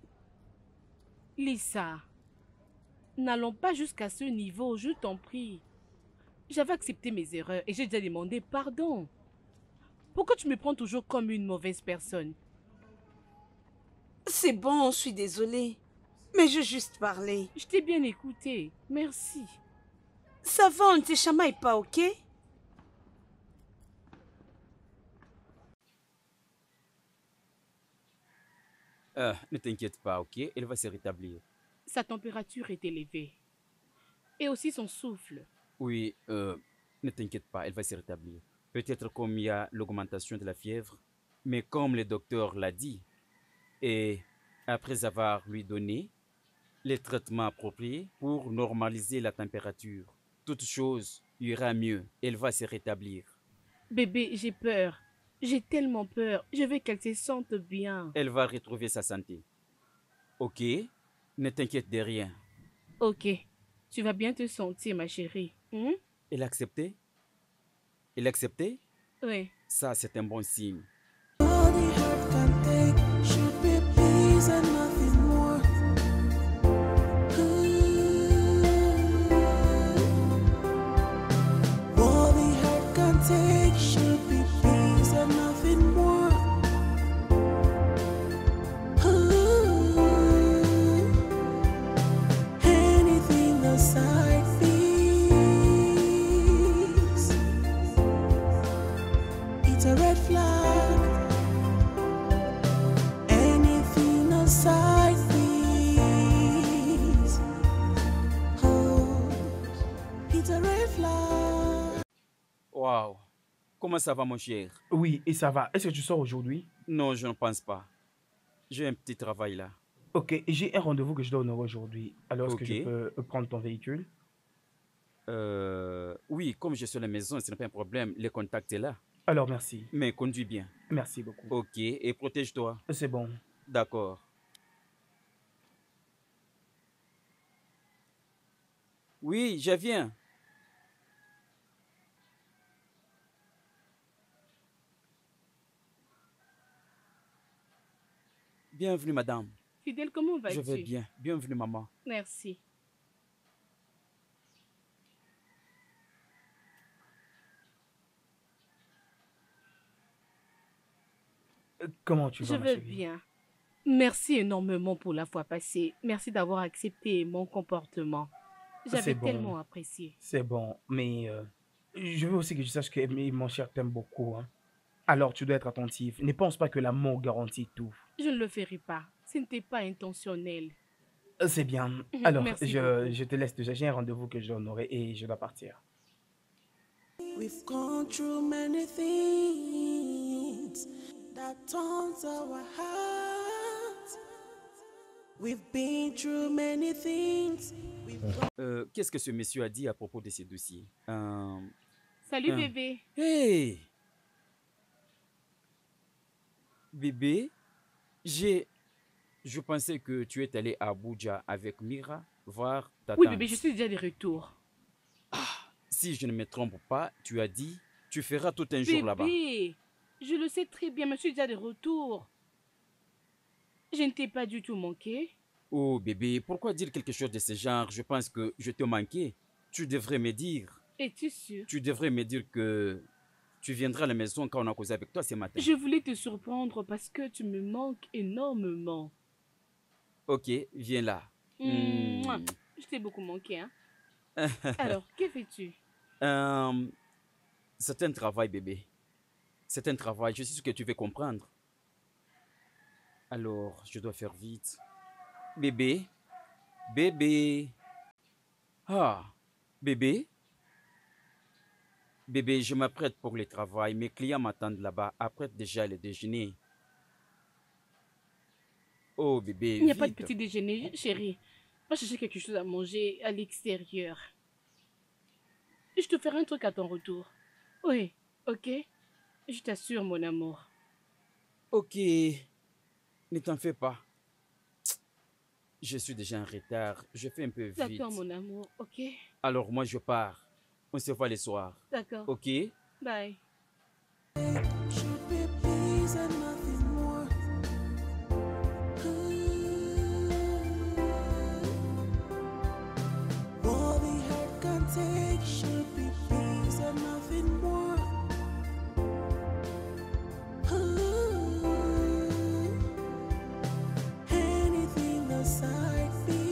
[SPEAKER 2] Lisa, n'allons pas jusqu'à ce niveau, je t'en prie. J'avais accepté mes erreurs et j'ai déjà demandé pardon. Pourquoi tu me prends toujours comme une mauvaise personne?
[SPEAKER 5] C'est bon, je suis désolée. Mais je juste parler.
[SPEAKER 2] Je t'ai bien écouté. Merci.
[SPEAKER 5] Ça va, on ne te chamaille pas, ok?
[SPEAKER 1] Ne t'inquiète pas, ok? Elle va se rétablir.
[SPEAKER 2] Sa température est élevée. Et aussi son souffle.
[SPEAKER 1] Oui, ne t'inquiète pas, elle va se rétablir. Peut-être comme il y a l'augmentation de la fièvre, mais comme le docteur l'a dit, et après avoir lui donné les traitements appropriés pour normaliser la température, toute chose ira mieux, elle va se rétablir.
[SPEAKER 2] Bébé, j'ai peur. J'ai tellement peur. Je veux qu'elle se sente bien.
[SPEAKER 1] Elle va retrouver sa santé. Ok? Ne t'inquiète de rien.
[SPEAKER 2] Ok. Tu vas bien te sentir, ma chérie. Hmm?
[SPEAKER 1] Elle a accepté? Elle a accepté?
[SPEAKER 2] Oui.
[SPEAKER 1] Ça, c'est un bon signe.
[SPEAKER 7] All the heart can take should be peace and nothing more. All the heart can take should be peace and nothing more. Anything aside peace. It's a red flag. Anything aside peace. Oh, it's a red flag.
[SPEAKER 1] Waouh! Comment ça va, mon cher?
[SPEAKER 6] Oui, et ça va. Est-ce que tu sors aujourd'hui?
[SPEAKER 1] Non, je ne pense pas. J'ai un petit travail là.
[SPEAKER 6] Ok, j'ai un rendez-vous que je dois honorer aujourd'hui. Alors, est-ce que
[SPEAKER 1] Ok.
[SPEAKER 6] je peux prendre ton véhicule?
[SPEAKER 1] Oui, comme je suis à la maison, ce n'est pas un problème. Le contact est là.
[SPEAKER 6] Alors, merci.
[SPEAKER 1] Mais conduis bien.
[SPEAKER 6] Merci beaucoup.
[SPEAKER 1] Ok, et protège-toi.
[SPEAKER 6] C'est bon.
[SPEAKER 1] D'accord. Oui, je viens. Bienvenue, madame.
[SPEAKER 2] Fidèle, comment vas-tu?
[SPEAKER 1] Je vais bien. Bienvenue, maman.
[SPEAKER 2] Merci.
[SPEAKER 6] Comment tu
[SPEAKER 2] Je
[SPEAKER 6] vas, ma
[SPEAKER 2] vais
[SPEAKER 6] chérie?
[SPEAKER 2] bien. Merci énormément pour la fois passée. Merci d'avoir accepté mon comportement. J'avais
[SPEAKER 6] C'est bon.
[SPEAKER 2] tellement apprécié.
[SPEAKER 6] C'est bon, mais je veux aussi que tu saches que mon cher t'aime beaucoup. Hein. Alors, tu dois être attentif. Ne pense pas que l'amour garantit tout.
[SPEAKER 2] Je ne le ferai pas. Ce n'était pas intentionnel.
[SPEAKER 6] C'est bien. Alors,
[SPEAKER 2] Merci beaucoup.
[SPEAKER 6] je te laisse déjà. J'ai un rendez-vous que je dois honorer et je dois partir.
[SPEAKER 7] We've gone through many things that taunts our hearts. We've been through many things.
[SPEAKER 1] Qu'est-ce que ce monsieur a dit à propos de ces dossiers?
[SPEAKER 2] Salut,
[SPEAKER 1] Hein.
[SPEAKER 2] bébé.
[SPEAKER 1] Hey! Bébé, je pensais que tu es allé à Abuja avec Mira voir ta
[SPEAKER 2] Oui,
[SPEAKER 1] tante.
[SPEAKER 2] bébé, je suis déjà de retour.
[SPEAKER 1] Si je ne me trompe pas, tu as dit tu feras tout un jour là-bas.
[SPEAKER 2] Bébé, je le sais très bien, mais je suis déjà de retour. Je ne t'ai pas du tout manqué.
[SPEAKER 1] Oh bébé, pourquoi dire quelque chose de ce genre? Je pense que je te manquais. Tu devrais me dire.
[SPEAKER 2] Es-tu sûr?
[SPEAKER 1] Tu devrais me dire que tu viendras à la maison quand on a causé avec toi ce matin.
[SPEAKER 2] Je voulais te surprendre parce que tu me manques énormément.
[SPEAKER 1] Ok, viens là.
[SPEAKER 2] Mouah, je t'ai beaucoup manqué, hein? Alors, que fais-tu?
[SPEAKER 1] C'est un travail, bébé. C'est un travail. Je suis sûr que tu veux comprendre. Alors, je dois faire vite. Bébé. Bébé. Ah, bébé. Bébé, je m'apprête pour le travail. Mes clients m'attendent là-bas. Apprête déjà le déjeuner. Oh, bébé,
[SPEAKER 2] Il n'y a pas de
[SPEAKER 1] vite.
[SPEAKER 2] petit déjeuner, chérie. Va chercher quelque chose à manger à l'extérieur. Je te ferai un truc à ton retour. Oui, ok? Je t'assure, mon amour.
[SPEAKER 1] Ok. Ne t'en fais pas. Je suis déjà en retard. Je fais un peu vite.
[SPEAKER 2] D'accord, mon amour, ok?
[SPEAKER 1] Alors, moi, je pars. On se voit le soir.
[SPEAKER 2] D'accord.
[SPEAKER 1] Ok?
[SPEAKER 2] Bye.
[SPEAKER 7] Should be peace and nothing more. All the heart can take should be peace and nothing more. Anything aside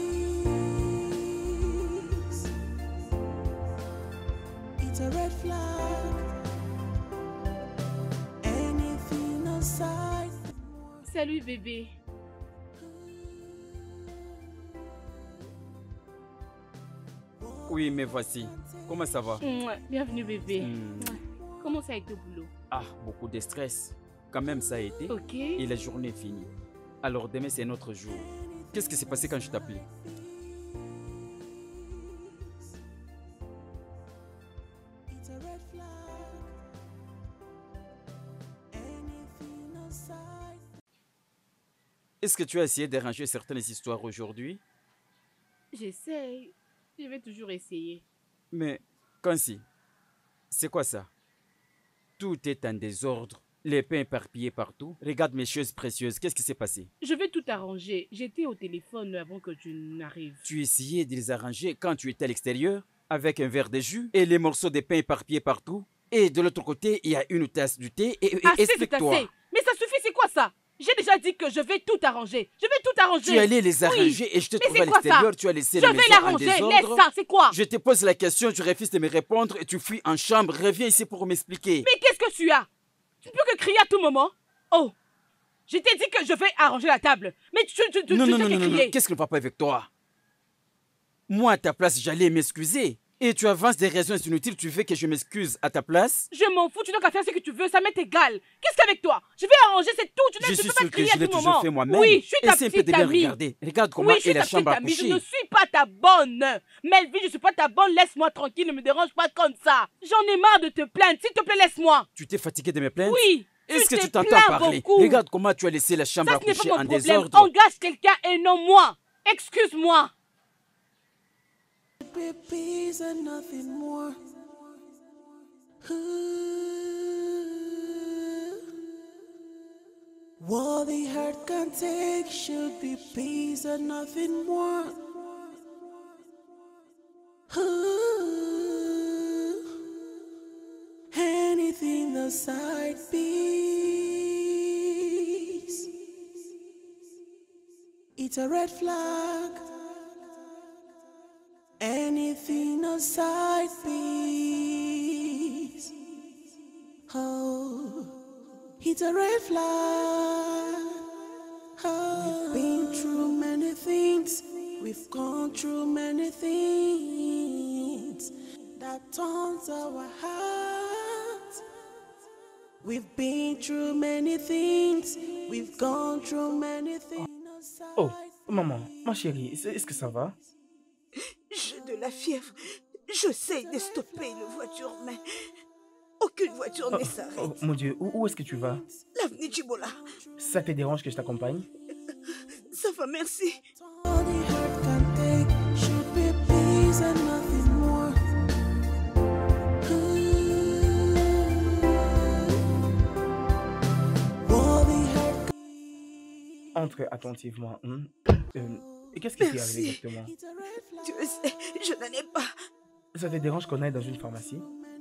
[SPEAKER 7] peace. It's a red flag. Anything aside more.
[SPEAKER 2] Salut, bébé.
[SPEAKER 1] Oui, mais voici. Comment ça va?
[SPEAKER 2] Bienvenue bébé.
[SPEAKER 1] Hmm.
[SPEAKER 2] Comment ça a été au boulot?
[SPEAKER 1] Ah, beaucoup de stress. Quand même, ça a été.
[SPEAKER 2] Ok.
[SPEAKER 1] Et la journée est finie. Alors, demain, c'est un autre jour. Qu'est-ce qui s'est passé quand je t'appelais?
[SPEAKER 7] It's a red flag. Anything aside.
[SPEAKER 1] Est-ce que tu as essayé d'arranger certaines histoires aujourd'hui?
[SPEAKER 2] J'essaye. Je vais toujours essayer.
[SPEAKER 1] Mais, Kansi, c'est quoi ça? Tout est en désordre. Les pains éparpillés partout. Regarde mes choses précieuses. Qu'est-ce qui s'est passé?
[SPEAKER 2] Je vais tout arranger. J'étais au téléphone avant que tu n'arrives.
[SPEAKER 1] Tu essayais de les arranger quand tu étais à l'extérieur, avec un verre de jus et les morceaux de pain éparpillés partout. Et de l'autre côté, il y a une tasse du thé et
[SPEAKER 2] Assez, c'est
[SPEAKER 1] explique-toi.
[SPEAKER 2] assez. Mais ça suffit, c'est quoi ça? J'ai déjà dit que je vais tout arranger. Je vais tout arranger.
[SPEAKER 1] Tu allais les arranger
[SPEAKER 2] Oui.
[SPEAKER 1] et je te
[SPEAKER 2] Mais
[SPEAKER 1] trouve
[SPEAKER 2] c'est
[SPEAKER 1] à
[SPEAKER 2] quoi ça?
[SPEAKER 1] l'extérieur. Tu as laissé
[SPEAKER 2] Je
[SPEAKER 1] la
[SPEAKER 2] vais
[SPEAKER 1] maison en
[SPEAKER 2] l'arranger.
[SPEAKER 1] désordre.
[SPEAKER 2] Laisse ça, c'est quoi?
[SPEAKER 1] Je te pose la question, tu refuses de me répondre et tu fuis en chambre. Reviens ici pour m'expliquer.
[SPEAKER 2] Mais qu'est-ce que tu as? Tu ne peux que crier à tout moment. Oh, je t'ai dit que je vais arranger la table. Mais tu
[SPEAKER 1] Non,
[SPEAKER 2] fais que crier.
[SPEAKER 1] Qu'est-ce qui ne va pas avec toi? Moi, à ta place, j'allais m'excuser. Et tu avances des raisons inutiles, tu veux que je m'excuse à ta place?
[SPEAKER 2] Je m'en fous, tu n'as qu'à faire ce que tu veux, ça m'est égal. Qu'est-ce qu'avec toi? Je vais arranger, c'est tout. Tu
[SPEAKER 1] Je
[SPEAKER 2] ne
[SPEAKER 1] suis
[SPEAKER 2] peux pas
[SPEAKER 1] sûr que
[SPEAKER 2] crier
[SPEAKER 1] je
[SPEAKER 2] à
[SPEAKER 1] l'ai
[SPEAKER 2] tout
[SPEAKER 1] toujours
[SPEAKER 2] moment.
[SPEAKER 1] fait moi-même.
[SPEAKER 2] Oui, je suis ta
[SPEAKER 1] Essaie un peu
[SPEAKER 2] petite
[SPEAKER 1] de bien
[SPEAKER 2] amie.
[SPEAKER 1] regarder. Regarde comment
[SPEAKER 2] Oui, je suis
[SPEAKER 1] est la
[SPEAKER 2] ta
[SPEAKER 1] chambre
[SPEAKER 2] petite
[SPEAKER 1] à
[SPEAKER 2] amie. Je
[SPEAKER 1] coucher.
[SPEAKER 2] ne suis pas ta bonne. Melvin, je ne suis pas ta bonne. Laisse-moi tranquille, ne me dérange pas comme ça. J'en ai marre de te plaindre. S'il te plaît, laisse-moi.
[SPEAKER 1] Tu t'es fatigué de me plaindre?
[SPEAKER 2] Oui.
[SPEAKER 1] Est-ce que
[SPEAKER 2] te
[SPEAKER 1] tu t'entends
[SPEAKER 2] plains
[SPEAKER 1] parler?
[SPEAKER 2] beaucoup.
[SPEAKER 1] Regarde comment tu as laissé la chambre
[SPEAKER 2] Ça,
[SPEAKER 1] à
[SPEAKER 2] ce n'est
[SPEAKER 1] coucher
[SPEAKER 2] pas
[SPEAKER 1] en
[SPEAKER 2] mon problème.
[SPEAKER 1] désordre.
[SPEAKER 2] Engage quelqu'un et non moi. Excuse-moi.
[SPEAKER 7] Should be peace and nothing more. What the heart can take should be peace and nothing more. Anything aside peace. It's a red flag. Anything aside peace. Oh, it's a red flag. Oh, we've been through many things. We've gone through many things that turns our hearts. We've been through many things. We've gone through many things.
[SPEAKER 6] Oh, maman, ma chérie, est-ce que ça va?
[SPEAKER 5] J'ai de la fièvre. J'essaye de stopper une voiture, mais aucune voiture ne s'arrête.
[SPEAKER 6] Oh, mon Dieu, où est-ce que tu vas?
[SPEAKER 5] L'avenue Chibola.
[SPEAKER 6] Ça te dérange que je t'accompagne?
[SPEAKER 5] Ça va, merci.
[SPEAKER 7] All the heart can take should be peace and nothing more. All the heart
[SPEAKER 6] Entre attentivement. Et qu'est-ce qui t'est
[SPEAKER 5] Merci.
[SPEAKER 6] arrivé exactement?
[SPEAKER 5] Tu le sais, je n'en ai pas.
[SPEAKER 6] Ça te dérange qu'on aille dans une pharmacie?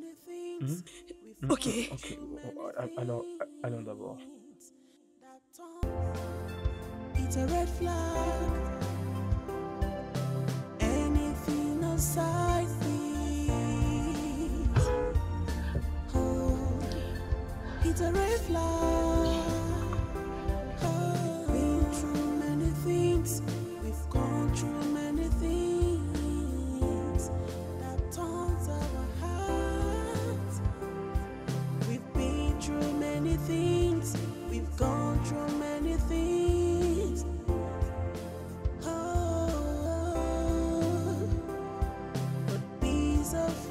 [SPEAKER 5] Ok.
[SPEAKER 6] Ok. Alors, allons d'abord.
[SPEAKER 7] It's a red flag. Anything aside peace. Oh, it's a red flag. Oh, been through many things. We've gone through many things that turns our hearts. We've been through many things. We've gone through many things. Oh, but peace of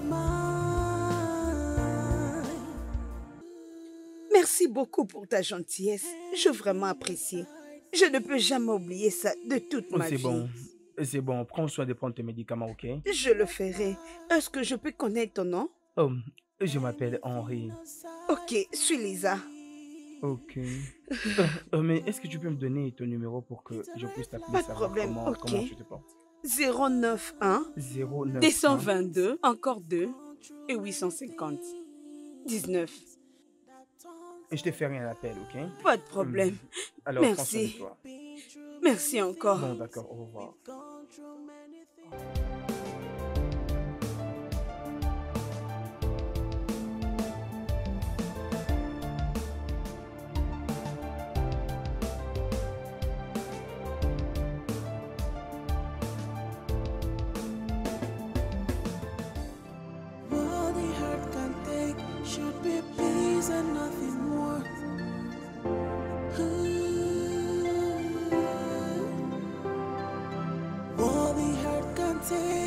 [SPEAKER 7] mind.
[SPEAKER 5] Merci beaucoup pour ta gentillesse. Je vraiment apprécie. Je ne peux jamais oublier ça de toute ma
[SPEAKER 6] C'est
[SPEAKER 5] vie.
[SPEAKER 6] bon. C'est bon. Prends soin de prendre tes médicaments, ok?
[SPEAKER 5] Je le ferai. Est-ce que je peux connaître ton nom?
[SPEAKER 6] Oh, je m'appelle Henri.
[SPEAKER 5] Ok, suis Lisa.
[SPEAKER 6] Ok. Mais est-ce que tu peux me donner ton numéro pour que je puisse t'appeler?
[SPEAKER 5] Pas de
[SPEAKER 6] savoir
[SPEAKER 5] problème, ok.
[SPEAKER 6] comment tu te portes?
[SPEAKER 5] 091
[SPEAKER 6] 09
[SPEAKER 5] 222 encore 2 et 850 19.
[SPEAKER 6] Et je te ferai un appel, ok?
[SPEAKER 5] Pas de problème.
[SPEAKER 6] Alors,
[SPEAKER 5] Merci.
[SPEAKER 6] prends soin de toi.
[SPEAKER 5] Merci encore.
[SPEAKER 6] Bon, d'accord, au revoir.
[SPEAKER 7] Gone through many things.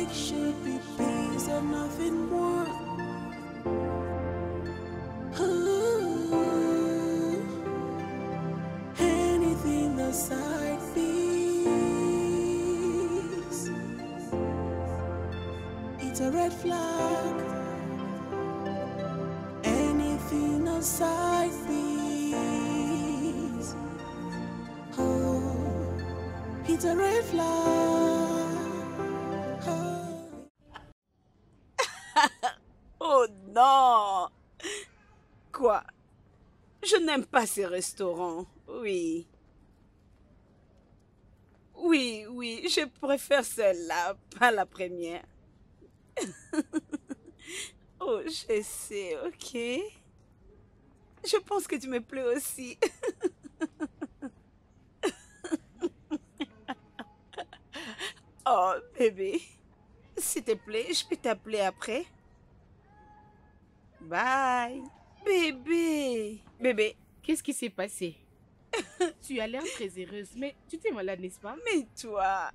[SPEAKER 7] take should be peace and nothing more. Ooh, anything aside peace. It's a red flag. Anything aside peace. Oh, it's a red flag.
[SPEAKER 5] Oh non! Quoi? Je n'aime pas ces restaurants. Oui. Oui, je préfère celle-là, pas la première. Oh, je sais, ok. Je pense que tu me plais aussi. Oh, bébé. S'il te plaît, je peux t'appeler après? Bye. Bébé. Bébé.
[SPEAKER 2] Qu'est-ce qui s'est passé? Tu as l'air très heureuse, mais tu t'es malade, n'est-ce pas?
[SPEAKER 5] Mais toi.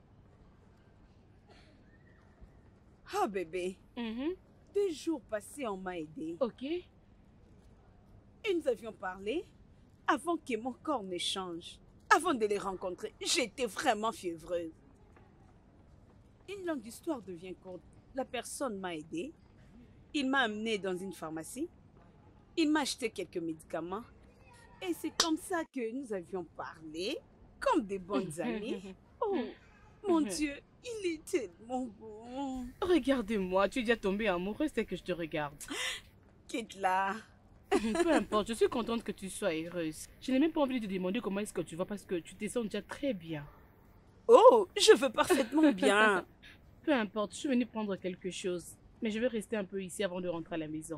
[SPEAKER 5] Oh, bébé. 2 jours passés, on m'a aidé.
[SPEAKER 2] Ok.
[SPEAKER 5] Et nous avions parlé avant que mon corps ne change. Avant de les rencontrer, j'étais vraiment fiévreuse. Une longue histoire devient courte. La personne m'a aidé. Il m'a amené dans une pharmacie. Il m'a acheté quelques médicaments. Et c'est comme ça que nous avions parlé, comme des bonnes amies. Oh, mon Dieu, il est tellement bon.
[SPEAKER 2] Regarde-moi, tu es déjà tombée amoureuse dès que je te regarde.
[SPEAKER 5] Quitte-la.
[SPEAKER 2] Peu importe, je suis contente que tu sois heureuse. Je n'ai même pas envie de te demander comment est-ce que tu vas parce que tu te sens déjà très bien.
[SPEAKER 5] Oh, je veux parfaitement bien.
[SPEAKER 2] Peu importe, je suis venue prendre quelque chose. Mais je vais rester un peu ici avant de rentrer à la maison.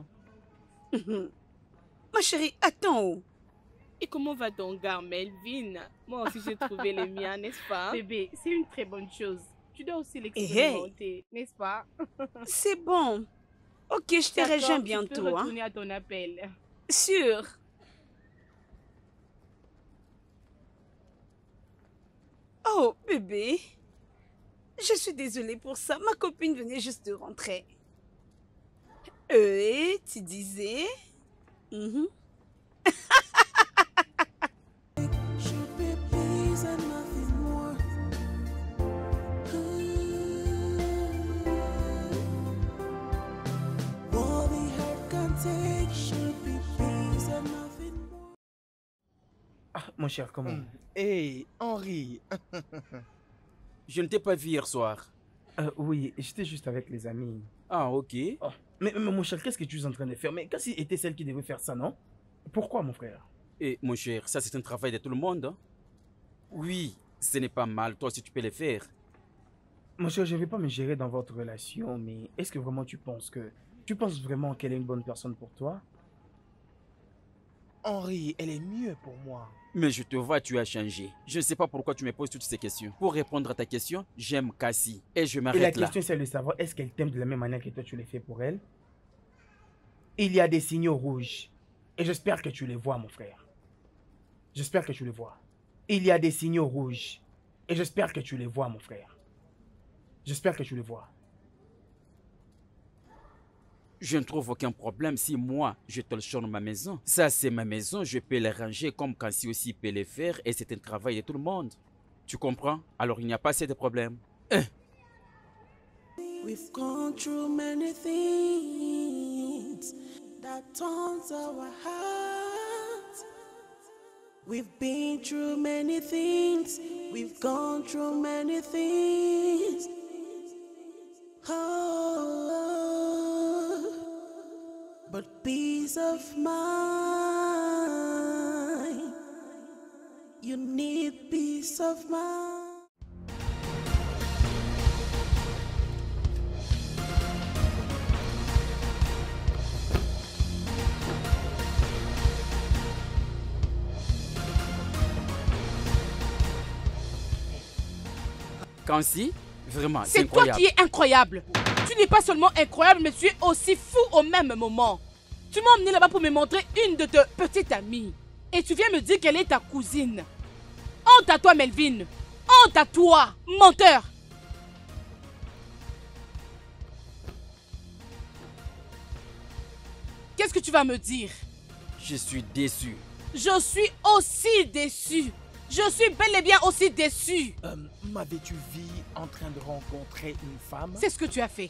[SPEAKER 5] Ma chérie, attends.
[SPEAKER 4] Et comment va ton gars, Melvin? Moi aussi, j'ai trouvé les miens, n'est-ce pas?
[SPEAKER 2] Bébé, c'est une très bonne chose. Tu dois aussi l'expérimenter, n'est-ce pas?
[SPEAKER 5] C'est bon. Ok, je te rejoins bientôt.
[SPEAKER 2] Tu peux retourner à ton appel.
[SPEAKER 5] Sûr. Oh, bébé. Je suis désolée pour ça. Ma copine venait juste de rentrer. Tu disais?
[SPEAKER 7] Should be peace and nothing more. All the heart can take should be peace and nothing more.
[SPEAKER 6] Ah, mon cher, comment?
[SPEAKER 8] Hey, Henri.
[SPEAKER 1] Je ne t'ai pas vu hier soir.
[SPEAKER 6] Oui, j'étais juste avec les amis.
[SPEAKER 1] Ah, ok.
[SPEAKER 6] Oh, mais mon cher, qu'est-ce que tu es en train de faire? Mais Cassie était celle qui devait faire ça, non? Pourquoi, mon frère?
[SPEAKER 1] Et mon cher, ça c'est un travail de tout le monde. Hein? Oui, ce n'est pas mal, toi aussi tu peux le faire.
[SPEAKER 6] Mon cher, je ne vais pas me gérer dans votre relation, mais est-ce que vraiment tu penses vraiment qu'elle est une bonne personne pour toi?
[SPEAKER 8] Henri, elle est mieux pour moi.
[SPEAKER 1] Mais je te vois, tu as changé. Je ne sais pas pourquoi tu me poses toutes ces questions. Pour répondre à ta question, j'aime Cassie. Et je
[SPEAKER 6] Et la
[SPEAKER 1] m'arrête là.
[SPEAKER 6] question, c'est de savoir, est-ce qu'elle t'aime de la même manière que toi tu l'as fait pour elle? Il y a des signaux rouges. Et j'espère que tu les vois, mon frère. J'espère que tu les vois. Il y a des signaux rouges. Et j'espère que tu les vois, mon frère. J'espère que tu les vois.
[SPEAKER 1] Je ne trouve aucun problème si moi, je torchonne ma maison. Ça, c'est ma maison, je peux les ranger comme Cassie aussi peut les faire et c'est un travail de tout le monde. Tu comprends? Alors il n'y a pas assez de problèmes.
[SPEAKER 7] We've gone through many things that taunts our hearts. We've been through many things. We've gone through many things. Oh, but peace of mind. You need peace of mind.
[SPEAKER 1] Cassie, vraiment, c'est
[SPEAKER 2] C'est toi
[SPEAKER 1] incroyable.
[SPEAKER 2] qui es incroyable. Tu n'es pas seulement incroyable, mais tu es aussi fou au même moment. Tu m'as emmené là-bas pour me montrer une de tes petites amies. Et tu viens me dire qu'elle est ta cousine. Honte à toi, Melvin. Honte à toi, menteur. qu'est-ce que tu vas me dire?
[SPEAKER 1] Je suis déçu.
[SPEAKER 2] Je suis aussi déçue. Je suis bel et bien aussi déçue.
[SPEAKER 8] M'avais-tu vu en train de rencontrer une femme?
[SPEAKER 2] C'est ce que tu as fait.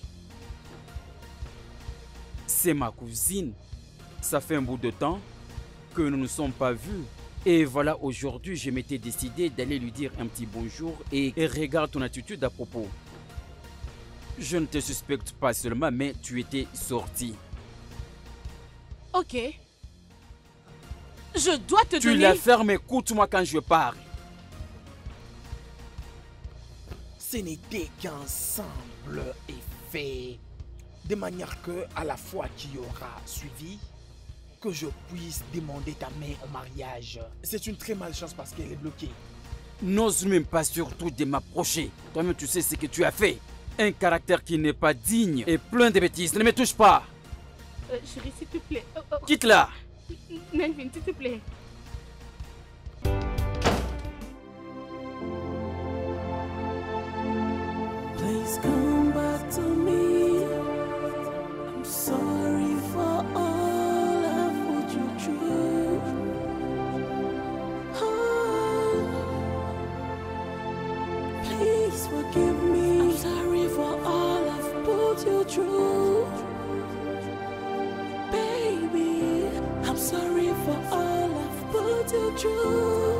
[SPEAKER 1] C'est ma cousine. Ça fait un bout de temps que nous ne nous sommes pas vus. Et voilà, aujourd'hui, je m'étais décidé d'aller lui dire un petit bonjour et regarde ton attitude à propos. Je ne te suspecte pas seulement, mais tu étais sorti.
[SPEAKER 2] Ok. Je dois te
[SPEAKER 1] Tu
[SPEAKER 2] donner...
[SPEAKER 1] la fermes, écoute-moi quand je parle.
[SPEAKER 8] Ce n'était qu'un simple effet. De manière que, à la fois qui aura suivi, que je puisse demander ta main en mariage. C'est une très malchance parce qu'elle est bloquée.
[SPEAKER 1] N'ose même pas surtout de m'approcher. Toi-même, tu sais ce que tu as fait. Un caractère qui n'est pas digne et plein de bêtises. Ne me touche pas.
[SPEAKER 2] Chérie, s'il te plaît.
[SPEAKER 1] Quitte-la.
[SPEAKER 2] Melvin, s'il te plaît.
[SPEAKER 7] Please come back to me. I'm sorry for all I've put you through. Oh, please forgive me. I'm sorry for all I've put you through. Baby, I'm sorry for all I've put you through.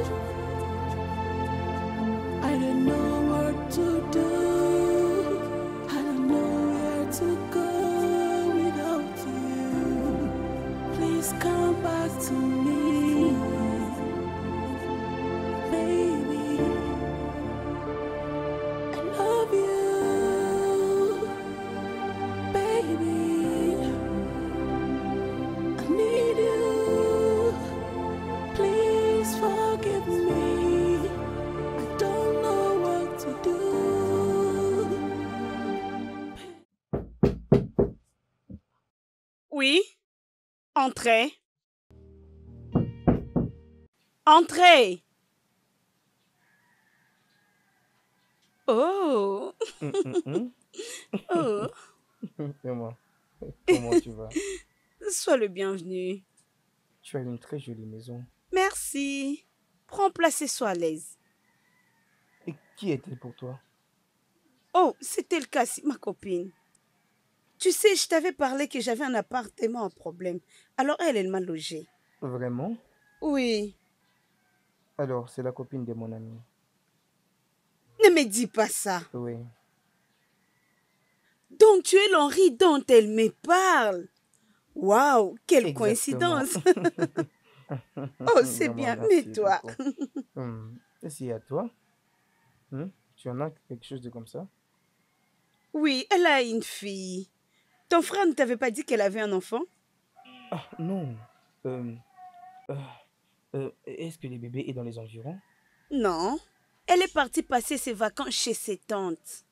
[SPEAKER 7] I don't know what to do. I don't know where to go without you. Please come back to me, baby. I love you, baby. I need you. Please forgive me. I don't know what to do.
[SPEAKER 5] Oui? Entrez. Entrez. Oh. Oh.
[SPEAKER 6] Vraiment. Comment tu vas?
[SPEAKER 5] Sois le bienvenu.
[SPEAKER 6] Tu as une très jolie maison.
[SPEAKER 5] Merci. Prends place et sois à l'aise.
[SPEAKER 6] Et qui était pour toi?
[SPEAKER 5] Oh, c'était le cas, ma copine. Tu sais, je t'avais parlé que j'avais un appartement en problème. Alors elle m'a logée.
[SPEAKER 6] Vraiment?
[SPEAKER 5] Oui.
[SPEAKER 6] Alors, c'est la copine de mon ami.
[SPEAKER 5] Ne me dis pas ça.
[SPEAKER 6] Oui.
[SPEAKER 5] Donc tu es l'Henri dont elle me parle. Waouh, quelle
[SPEAKER 6] Exactement.
[SPEAKER 5] coïncidence. Oh, c'est
[SPEAKER 6] Vraiment,
[SPEAKER 5] bien.
[SPEAKER 6] merci
[SPEAKER 5] Mais toi?
[SPEAKER 6] beaucoup. Et si à toi? Tu en as quelque chose de comme ça?
[SPEAKER 5] Oui, elle a une fille. Ton frère ne t'avait pas dit qu'elle avait un enfant?
[SPEAKER 6] Ah, non. Est-ce que le bébé est dans les environs?
[SPEAKER 5] Non. Elle est partie passer ses vacances chez ses tantes.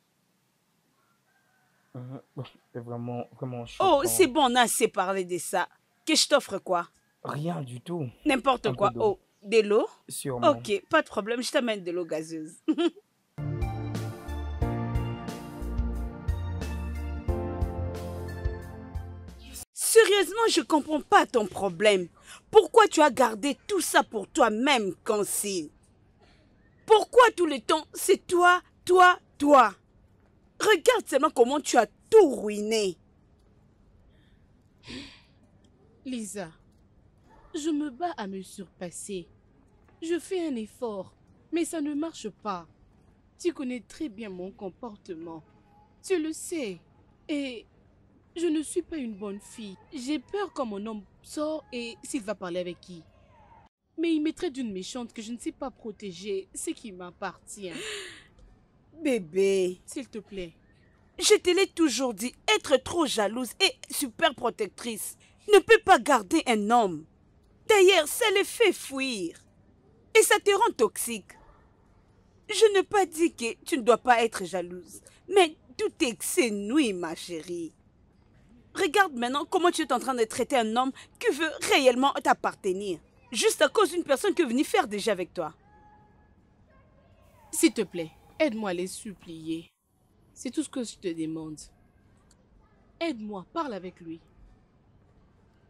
[SPEAKER 6] C'est vraiment
[SPEAKER 5] Oh,
[SPEAKER 6] choquant.
[SPEAKER 5] c'est bon, on a assez parlé de ça. Que je t'offre quoi?
[SPEAKER 6] Rien du tout.
[SPEAKER 5] N'importe
[SPEAKER 6] Un
[SPEAKER 5] quoi.
[SPEAKER 6] peu d'eau.
[SPEAKER 5] Oh, de l'eau?
[SPEAKER 6] Sûrement.
[SPEAKER 5] Ok, pas de problème, je t'amène de l'eau gazeuse. Sérieusement, je comprends pas ton problème. Pourquoi tu as gardé tout ça pour toi-même, Consigne? Pourquoi tout le temps, c'est toi, toi, toi? Regarde seulement comment tu as tout ruiné.
[SPEAKER 2] Lisa, je me bats à me surpasser. Je fais un effort, mais ça ne marche pas. Tu connais très bien mon comportement. Tu le sais. Et je ne suis pas une bonne fille. J'ai peur quand mon homme sort et s'il va parler avec qui. Mais il me traite d'une méchante que je ne sais pas protéger ce qui m'appartient.
[SPEAKER 5] Bébé,
[SPEAKER 2] S'il te plaît.
[SPEAKER 5] je te l'ai toujours dit, être trop jalouse et super protectrice ne peut pas garder un homme. D'ailleurs, ça le fait fuir. Et ça te rend toxique. Je n'ai pas dit que tu ne dois pas être jalouse, mais tout excès nuit, ma chérie. Regarde maintenant comment tu es en train de traiter un homme qui veut réellement t'appartenir, juste à cause d'une personne qui est venue faire déjà avec toi.
[SPEAKER 2] S'il te plaît, aide-moi à les supplier. C'est tout ce que je te demande. Aide-moi, parle avec lui.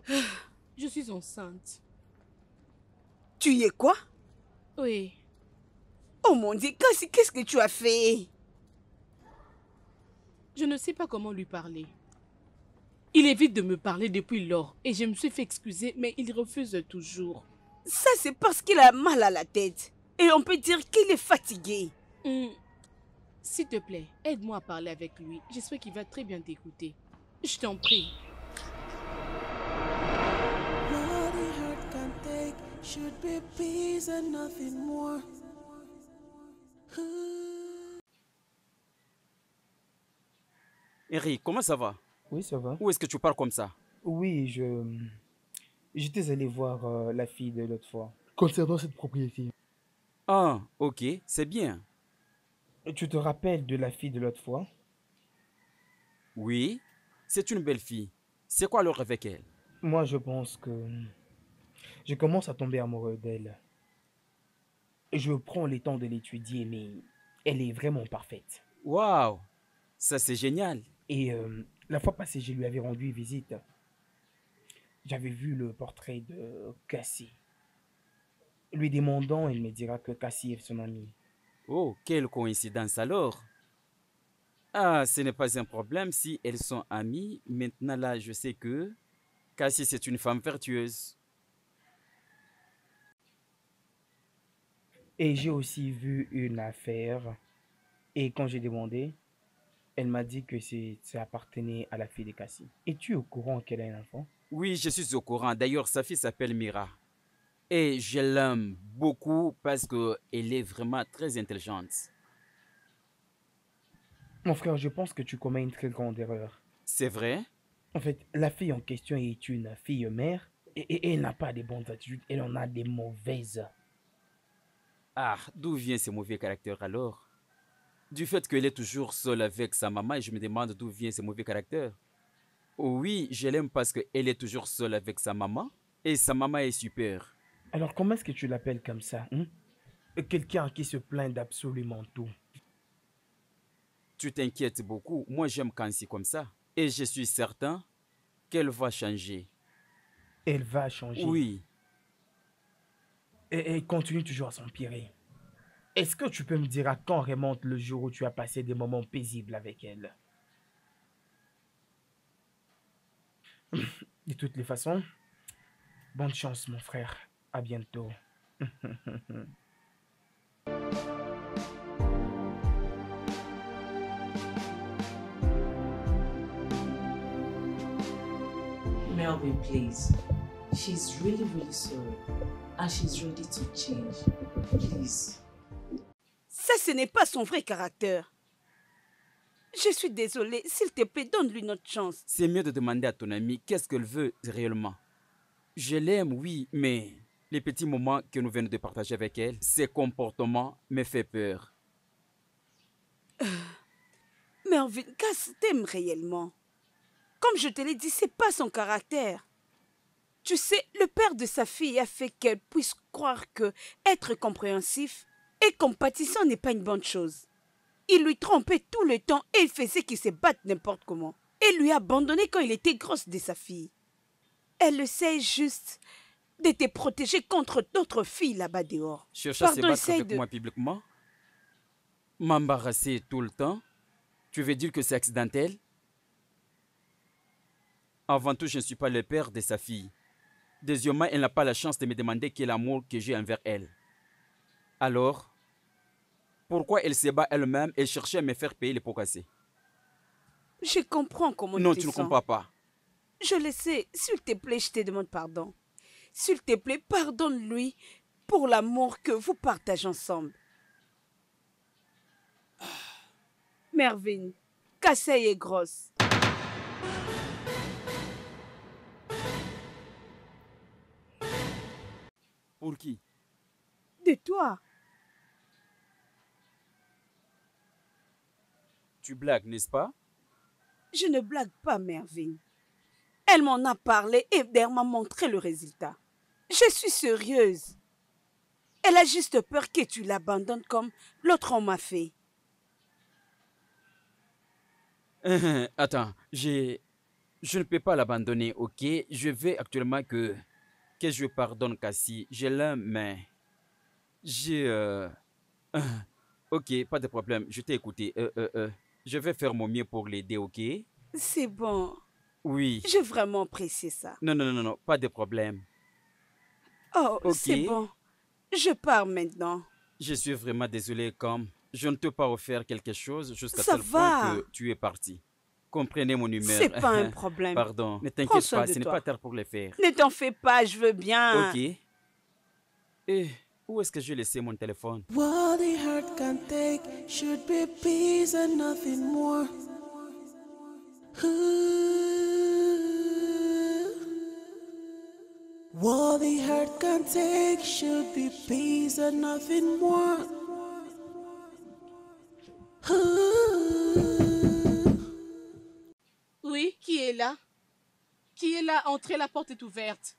[SPEAKER 2] Je suis enceinte.
[SPEAKER 5] Tu y es quoi?
[SPEAKER 2] Oui.
[SPEAKER 5] Oh mon Dieu, Cassie, qu'est-ce que tu as fait?
[SPEAKER 2] Je ne sais pas comment lui parler. Il évite de me parler depuis lors et je me suis fait excuser, mais il refuse toujours.
[SPEAKER 5] Ça, c'est parce qu'il a mal à la tête. Et on peut dire qu'il est fatigué.
[SPEAKER 2] S'il te plaît, aide-moi à parler avec lui. J'espère qu'il va très bien t'écouter. Je t'en prie.
[SPEAKER 7] What he hurt can take should be peace and nothing more.
[SPEAKER 1] Eric, comment ça va?
[SPEAKER 6] Oui, ça va.
[SPEAKER 1] Où est-ce que tu parles comme ça?
[SPEAKER 6] Oui, j'étais allé voir la fille de l'autre fois. Concernant cette propriété.
[SPEAKER 1] Ah, ok, c'est bien.
[SPEAKER 6] Tu te rappelles de la fille de l'autre fois?
[SPEAKER 1] Oui, c'est une belle fille. C'est quoi alors avec elle?
[SPEAKER 6] Moi, je pense que je commence à tomber amoureux d'elle. Je prends le temps de l'étudier, mais elle est vraiment parfaite.
[SPEAKER 1] Waouh, ça c'est génial.
[SPEAKER 6] Et la fois passée, je lui avais rendu visite. J'avais vu le portrait de Cassie. Lui demandant, elle me dira que Cassie est son amie.
[SPEAKER 1] Oh, quelle coïncidence alors. Ah, ce n'est pas un problème si elles sont amies. Maintenant là, je sais que Cassie c'est une femme vertueuse.
[SPEAKER 6] Et j'ai aussi vu une affaire. Et quand j'ai demandé, elle m'a dit que ça appartenait à la fille de Cassie. Es-tu au courant qu'elle a un enfant?
[SPEAKER 1] Oui, je suis au courant. D'ailleurs, sa fille s'appelle Mira. Et je l'aime beaucoup parce qu'elle est vraiment très intelligente.
[SPEAKER 6] Mon frère, je pense que tu commets une très grande erreur.
[SPEAKER 1] C'est vrai?
[SPEAKER 6] En fait, la fille en question est une fille mère et elle n'a pas de bonnes attitudes, elle en a des mauvaises.
[SPEAKER 1] Ah, d'où vient ce mauvais caractère alors? Du fait qu'elle est toujours seule avec sa maman et je me demande d'où vient ce mauvais caractère. Oh oui, je l'aime parce qu'elle est toujours seule avec sa maman et sa maman est super.
[SPEAKER 6] Alors comment est-ce que tu l'appelles comme ça, hein? Quelqu'un qui se plaint d'absolument tout.
[SPEAKER 1] Tu t'inquiètes beaucoup, moi j'aime quand c'est comme ça. Et je suis certain qu'elle va changer.
[SPEAKER 6] Elle va changer.
[SPEAKER 1] Oui.
[SPEAKER 6] Et elle continue toujours à s'empirer. Est-ce que tu peux me dire à quand remonte le jour où tu as passé des moments paisibles avec elle? De toutes les façons, bonne chance mon frère. À bientôt.
[SPEAKER 9] Melvin, please. She's really sorry. And she's ready to change. Please.
[SPEAKER 5] Ça, ce n'est pas son vrai caractère. Je suis désolée. S'il te plaît, donne-lui notre chance.
[SPEAKER 1] C'est mieux de demander à ton amie qu'est-ce qu'elle veut réellement. Je l'aime, oui, mais les petits moments que nous venons de partager avec elle, ses comportements me font peur.
[SPEAKER 5] Melvin, Cass t'aime réellement. Comme je te l'ai dit, c'est pas son caractère. Tu sais, le père de sa fille a fait qu'elle puisse croire que être compréhensif et compatissant n'est pas une bonne chose. Il lui trompait tout le temps et il faisait qu'il se batte n'importe comment. Et lui a abandonné quand il était grosse de sa fille. Elle essaie juste de te protéger contre d'autres filles là-bas dehors.
[SPEAKER 1] Cherche à se battre
[SPEAKER 5] essaye
[SPEAKER 1] avec moi publiquement? M'embarrasser tout le temps? Tu veux dire que c'est accidentel? Avant tout, je ne suis pas le père de sa fille. Deuxièmement, elle n'a pas la chance de me demander quel amour que j'ai envers elle. Alors, pourquoi elle se bat elle-même et cherche à me faire payer les pots cassés?
[SPEAKER 5] Je comprends comment
[SPEAKER 1] Non,
[SPEAKER 5] tu te
[SPEAKER 1] tu ne
[SPEAKER 5] sens.
[SPEAKER 1] comprends pas.
[SPEAKER 5] Je le sais. S'il te plaît, je te demande pardon. S'il te plaît, pardonne-lui pour l'amour que vous partagez ensemble. Mervyn, Cassie est grosse.
[SPEAKER 1] Pour qui?
[SPEAKER 5] De toi.
[SPEAKER 1] Tu blagues, n'est-ce pas?
[SPEAKER 5] Je ne blague pas, Mervyn. Elle m'en a parlé et elle m'a montré le résultat. Je suis sérieuse. Elle a juste peur que tu l'abandonnes comme l'autre homme m'a fait.
[SPEAKER 1] Attends, je Je ne peux pas l'abandonner, ok? Je veux actuellement que je pardonne Cassie. Je l'aime, mais j'ai... Ok, pas de problème. Je t'ai écouté. Je vais faire mon mieux pour l'aider, ok?
[SPEAKER 5] C'est bon.
[SPEAKER 1] Oui.
[SPEAKER 5] J'ai vraiment apprécié ça.
[SPEAKER 1] Non, non, non, non, non, pas de problème.
[SPEAKER 5] Oh,
[SPEAKER 1] Ok.
[SPEAKER 5] c'est bon. Je pars maintenant.
[SPEAKER 1] Je suis vraiment désolé, comme je ne t'ai pas offert quelque chose jusqu'à
[SPEAKER 5] Ça
[SPEAKER 1] tel
[SPEAKER 5] va.
[SPEAKER 1] point que tu es parti. Comprenez mon humeur.
[SPEAKER 5] C'est pas un problème.
[SPEAKER 1] Pardon, ne
[SPEAKER 5] Prends
[SPEAKER 1] t'inquiète
[SPEAKER 5] soin
[SPEAKER 1] pas,
[SPEAKER 5] de
[SPEAKER 1] ce n'est
[SPEAKER 5] toi.
[SPEAKER 1] pas tard pour le faire.
[SPEAKER 5] Ne t'en fais pas, je veux bien.
[SPEAKER 1] Ok. Et où est-ce que j'ai laissé mon téléphone?
[SPEAKER 7] What the heart can take should be peace and nothing more. What the heart can take should be peace and nothing more.
[SPEAKER 2] Oui, qui est là? Qui est là? Entrez, la porte est ouverte.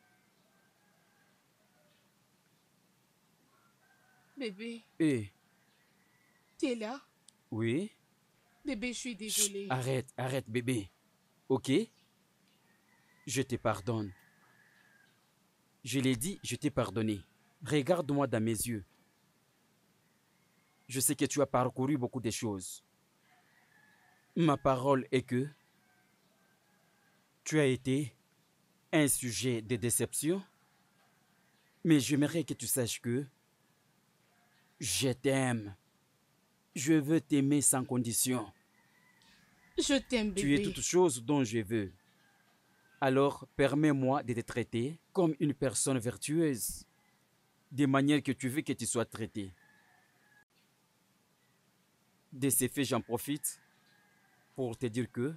[SPEAKER 2] Bébé,
[SPEAKER 1] Eh,
[SPEAKER 2] tu es là?
[SPEAKER 1] oui?
[SPEAKER 2] Bébé, je suis désolée.
[SPEAKER 1] Arrête, arrête, bébé. Ok? Je te pardonne. Je l'ai dit, je t'ai pardonné. Regarde-moi dans mes yeux. Je sais que tu as parcouru beaucoup de choses. Ma parole est que tu as été un sujet de déception, mais j'aimerais que tu saches que je t'aime. Je veux t'aimer sans condition.
[SPEAKER 2] Je t'aime, bébé.
[SPEAKER 1] Tu es toute chose dont je veux. Alors, permets-moi de te traiter comme une personne vertueuse, de manière que tu veux que tu sois traité. De ces faits, j'en profite pour te dire que,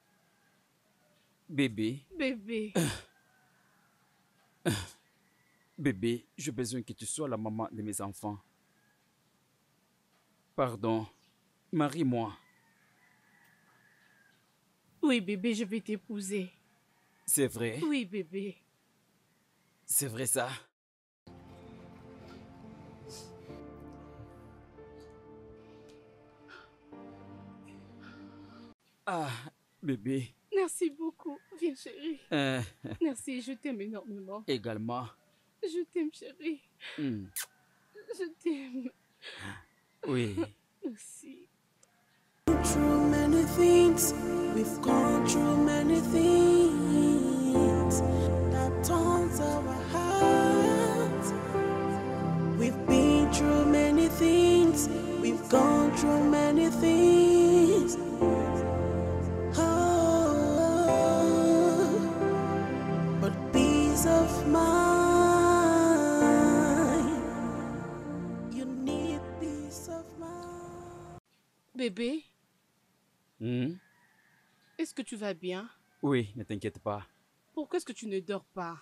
[SPEAKER 1] bébé,
[SPEAKER 2] Bébé.
[SPEAKER 1] bébé, j'ai besoin que tu sois la maman de mes enfants. Pardon, marie-moi.
[SPEAKER 2] Oui, bébé, je vais t'épouser.
[SPEAKER 1] C'est vrai?
[SPEAKER 2] Oui, bébé.
[SPEAKER 1] C'est vrai ça? Ah, bébé.
[SPEAKER 2] Merci beaucoup. Viens, chérie. Merci, je t'aime énormément.
[SPEAKER 1] Également.
[SPEAKER 2] Je t'aime, chérie.
[SPEAKER 1] Hmm,
[SPEAKER 2] Je t'aime.
[SPEAKER 1] oui.
[SPEAKER 2] Merci.
[SPEAKER 7] Through many things, we've gone through many things that turns our hearts. We've been through many things, we've gone through many things. Oh, but peace of mind, you need peace of mind.
[SPEAKER 2] Bébé,
[SPEAKER 1] Hmm,
[SPEAKER 2] est-ce que tu vas bien?
[SPEAKER 1] oui, ne t'inquiète pas.
[SPEAKER 2] Pourquoi est-ce que tu ne dors pas?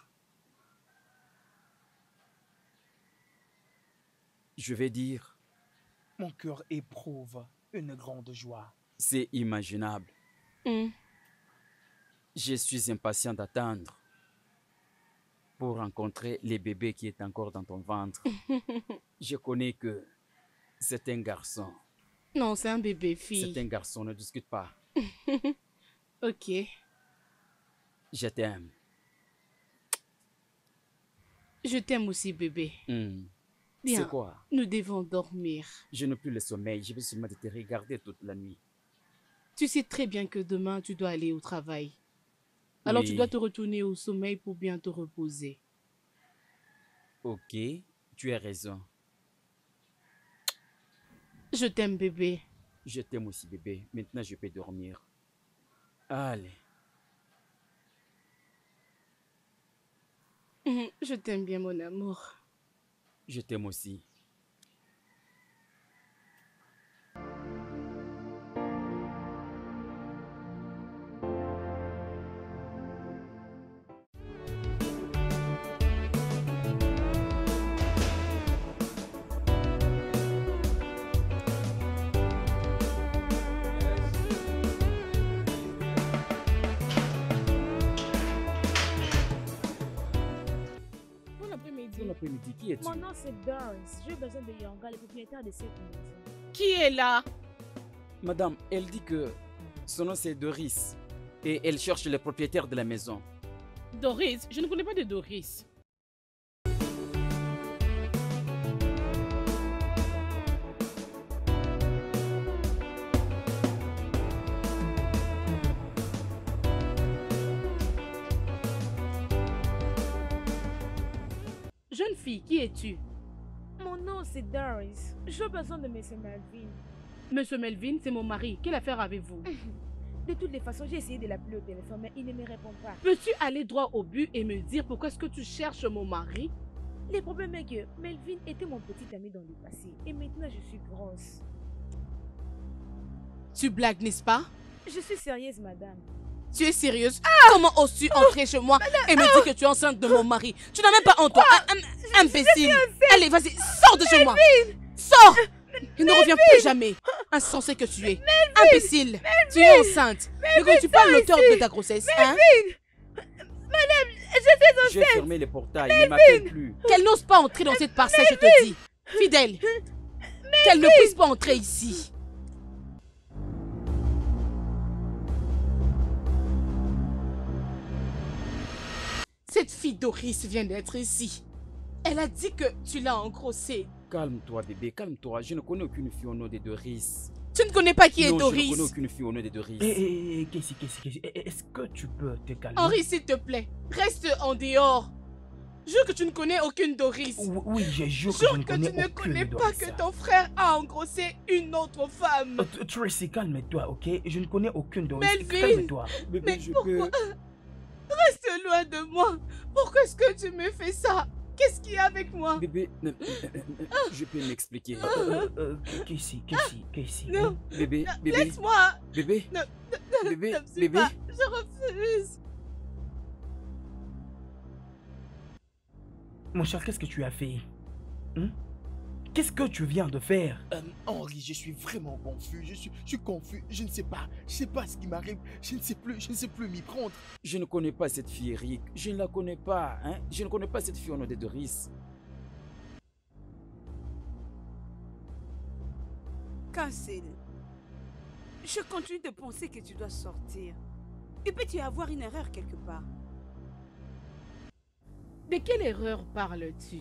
[SPEAKER 1] Je vais dire,
[SPEAKER 8] Mon cœur éprouve une grande joie.
[SPEAKER 1] c'est imaginable.
[SPEAKER 2] Hmm.
[SPEAKER 1] Je suis impatient d'attendre pour rencontrer les bébés qui est encore dans ton ventre. Je connais que c'est un garçon.
[SPEAKER 2] Non, c'est un bébé
[SPEAKER 1] C'est
[SPEAKER 2] fille.
[SPEAKER 1] un garçon, ne discute pas.
[SPEAKER 2] Ok.
[SPEAKER 1] Je t'aime.
[SPEAKER 2] Je t'aime aussi, bébé.
[SPEAKER 1] Hmm,
[SPEAKER 2] Bien.
[SPEAKER 1] c'est quoi?
[SPEAKER 2] Nous devons dormir.
[SPEAKER 1] Je n'ai plus le sommeil. Je vais seulement te regarder toute la nuit.
[SPEAKER 2] Tu sais très bien que demain, tu dois aller au travail. Alors tu
[SPEAKER 1] Oui.
[SPEAKER 2] dois te retourner au sommeil pour bien te reposer.
[SPEAKER 1] Ok, tu as raison.
[SPEAKER 2] Je t'aime, bébé.
[SPEAKER 1] Je t'aime aussi, bébé. Maintenant, je peux dormir. Allez.
[SPEAKER 2] Je t'aime bien, mon amour.
[SPEAKER 1] Je t'aime aussi.
[SPEAKER 3] Bon après-midi.
[SPEAKER 1] Bon après-midi, qui es-tu?
[SPEAKER 3] Mon nom c'est Burns. J'ai besoin de Yanga, le propriétaire de cette maison.
[SPEAKER 2] Qui est là?
[SPEAKER 1] Madame, elle dit que son nom c'est Doris. Et elle cherche le propriétaire de la maison.
[SPEAKER 4] Doris, je ne connais pas de Doris.
[SPEAKER 2] Jeune fille, qui es-tu?
[SPEAKER 3] Mon nom, c'est Doris. J'ai besoin de M. Melvin.
[SPEAKER 2] Monsieur Melvin, c'est mon mari. Quelle affaire avez-vous?
[SPEAKER 3] De toutes les façons, j'ai essayé de l'appeler au téléphone, mais il ne me répond pas.
[SPEAKER 2] Peux-tu aller droit au but et me dire pourquoi est-ce que tu cherches mon mari?
[SPEAKER 3] Le problème est que Melvin était mon petit ami dans le passé. Et maintenant, je suis grosse.
[SPEAKER 2] Tu blagues, n'est-ce pas?
[SPEAKER 3] Je suis sérieuse, madame.
[SPEAKER 2] Tu es sérieuse? Comment oses-tu entrer chez moi et me dire que tu es enceinte de mon mari? Tu n'as même pas en toi, imbécile! Allez, vas-y, sors de chez moi! Sors! Il ne revient plus jamais. Insensé que tu es. Imbécile! Tu es enceinte. Ne connais-tu pas l'auteur de ta grossesse, hein?
[SPEAKER 3] Madame, je suis enceinte!
[SPEAKER 1] J'ai fermé les portails, ne m'appelle plus.
[SPEAKER 2] Qu'elle n'ose pas entrer dans cette parcelle, je te dis. Fidèle. Qu'elle ne puisse pas entrer ici. Cette fille Doris vient d'être ici. Elle a dit que tu l'as engrossée.
[SPEAKER 1] Calme-toi, bébé, calme-toi. Je ne connais aucune fille au nom de Doris.
[SPEAKER 2] Tu ne connais pas qui est
[SPEAKER 1] Non,
[SPEAKER 2] Doris?
[SPEAKER 1] je ne connais aucune fille au nom de Doris.
[SPEAKER 6] Casey, est-ce que tu peux te calmer?
[SPEAKER 2] Henri, s'il te plaît, reste en dehors. Jure que tu ne connais aucune Doris.
[SPEAKER 6] Oui, je jure que je ne connais aucune
[SPEAKER 2] Jure que tu ne connais pas
[SPEAKER 6] Doris.
[SPEAKER 2] que ton frère a engrossé une autre femme.
[SPEAKER 6] Tracy, calme-toi, ok? Je ne connais aucune Doris.
[SPEAKER 2] Melvin!
[SPEAKER 6] Calme-toi.
[SPEAKER 1] Bébé,
[SPEAKER 2] Mais
[SPEAKER 1] je
[SPEAKER 2] pourquoi?
[SPEAKER 1] peux...
[SPEAKER 2] Reste loin de moi. Pourquoi est-ce que tu me fais ça? Qu'est-ce qu'il y a avec moi?
[SPEAKER 1] Bébé, je peux m'expliquer.
[SPEAKER 6] Casey.
[SPEAKER 2] Non.
[SPEAKER 6] hein?
[SPEAKER 1] Bébé, bébé,
[SPEAKER 2] Laisse-moi.
[SPEAKER 1] bébé,
[SPEAKER 2] Ne
[SPEAKER 1] bébé,
[SPEAKER 2] me suis
[SPEAKER 1] bébé.
[SPEAKER 2] pas. Je refuse.
[SPEAKER 6] Mon cher, qu'est-ce que tu as fait? Hein? Qu'est-ce que tu viens de faire?
[SPEAKER 8] Henri, je suis vraiment confus. Je suis confus. Je ne sais pas ce qui m'arrive. Je ne sais plus m'y prendre.
[SPEAKER 1] Je ne connais pas cette fille, Eric. Je ne la connais pas. Hein? Je ne connais pas cette fille au nom de Doris.
[SPEAKER 5] Cancel. Je continue de penser que tu dois sortir. Il peut y avoir une erreur quelque part.
[SPEAKER 2] De quelle erreur parles-tu?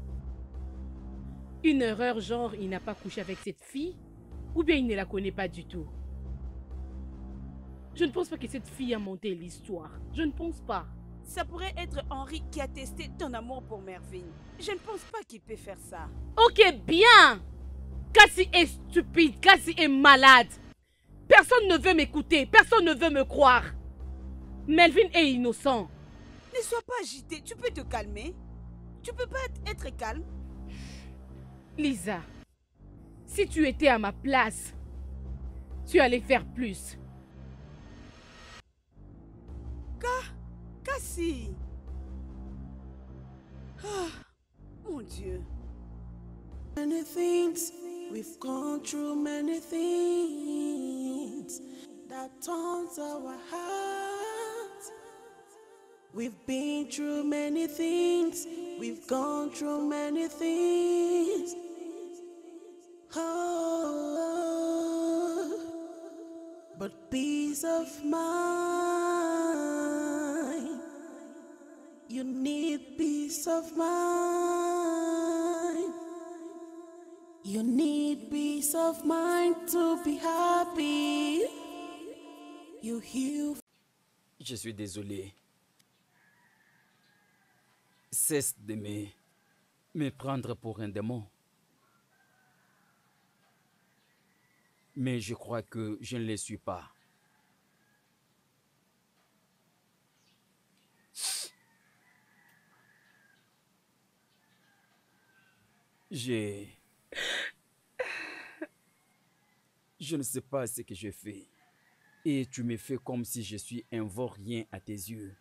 [SPEAKER 2] Une erreur genre il n'a pas couché avec cette fille? Ou bien il ne la connaît pas du tout? Je ne pense pas que cette fille a monté l'histoire. Je ne pense pas.
[SPEAKER 5] Ça pourrait être Henri qui a testé ton amour pour Melvin. Je ne pense pas qu'il peut faire ça.
[SPEAKER 2] Ok, bien! Cassie est stupide, Cassie est malade. Personne ne veut m'écouter, personne ne veut me croire. Melvin est innocent.
[SPEAKER 5] Ne sois pas agité, tu peux te calmer. Tu peux pas être calme.
[SPEAKER 2] Lisa, si tu étais à ma place, tu allais faire plus.
[SPEAKER 5] Cassie. Ah, mon Dieu.
[SPEAKER 7] Many things, we've gone through many things that turns our hearts. We've been through many things, we've gone through many things. Oh, but peace of mind. You need peace of mind. You need peace of mind to be happy. You heal.
[SPEAKER 1] Je suis désolé. Cesse de me prendre pour un démon. Mais je crois que je ne le suis pas. Je ne sais pas ce que je fais. Et tu me fais comme si je suis un vaurien à tes yeux.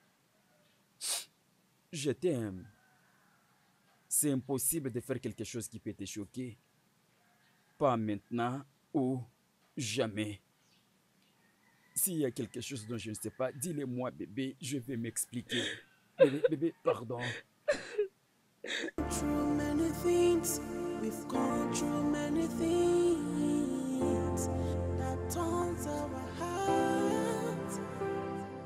[SPEAKER 1] Je t'aime. C'est impossible de faire quelque chose qui peut te choquer. Pas maintenant ou jamais. S'il y a quelque chose dont je ne sais pas, dis-le-moi, bébé, je vais m'expliquer. Bébé, pardon.
[SPEAKER 7] Through many things, we've gone through many things that turns our hearts.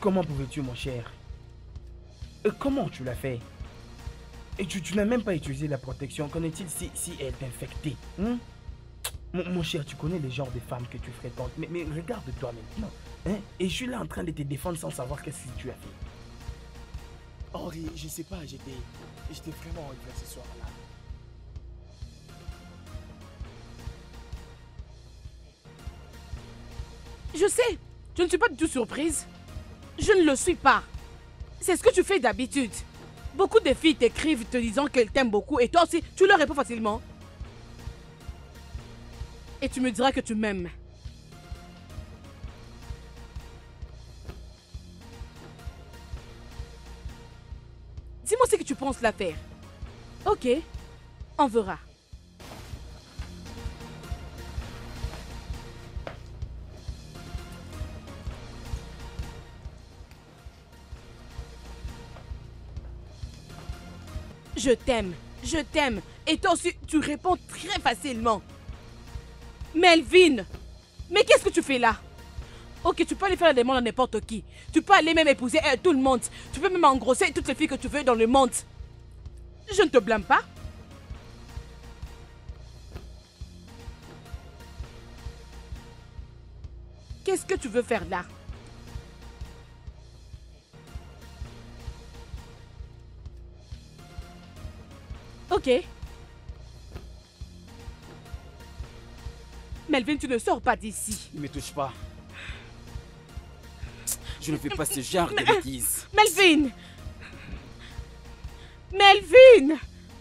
[SPEAKER 6] Comment pouvais-tu, mon cher? Comment tu l'as fait? Et tu n'as même pas utilisé la protection. Qu'en est-il si elle est infectée, hein? Mon cher, tu connais les genres de femmes que tu fréquentes. Mais regarde-toi maintenant. Hein? Et je suis là en train de te défendre sans savoir qu'est-ce que tu as fait.
[SPEAKER 8] Henri, je sais pas, j'étais vraiment ivre ce soir-là.
[SPEAKER 2] Je sais, je ne suis pas du tout surprise. Je ne le suis pas. C'est ce que tu fais d'habitude. Beaucoup de filles t'écrivent te disant qu'elles t'aiment beaucoup et toi aussi, tu leur réponds facilement. Et tu me diras que tu m'aimes. Dis-moi ce que tu penses la faire. Ok, on verra. Je t'aime. Et toi aussi, tu réponds très facilement. Melvin, mais qu'est-ce que tu fais là? Ok, tu peux aller faire la demande à n'importe qui. Tu peux aller même épouser tout le monde. Tu peux même engrosser toutes les filles que tu veux dans le monde. Je ne te blâme pas. Qu'est-ce que tu veux faire là? Ok. Melvin, tu ne sors pas d'ici.
[SPEAKER 1] Ne me touche pas. Je ne fais pas ce genre de bêtises.
[SPEAKER 2] Melvin! Melvin!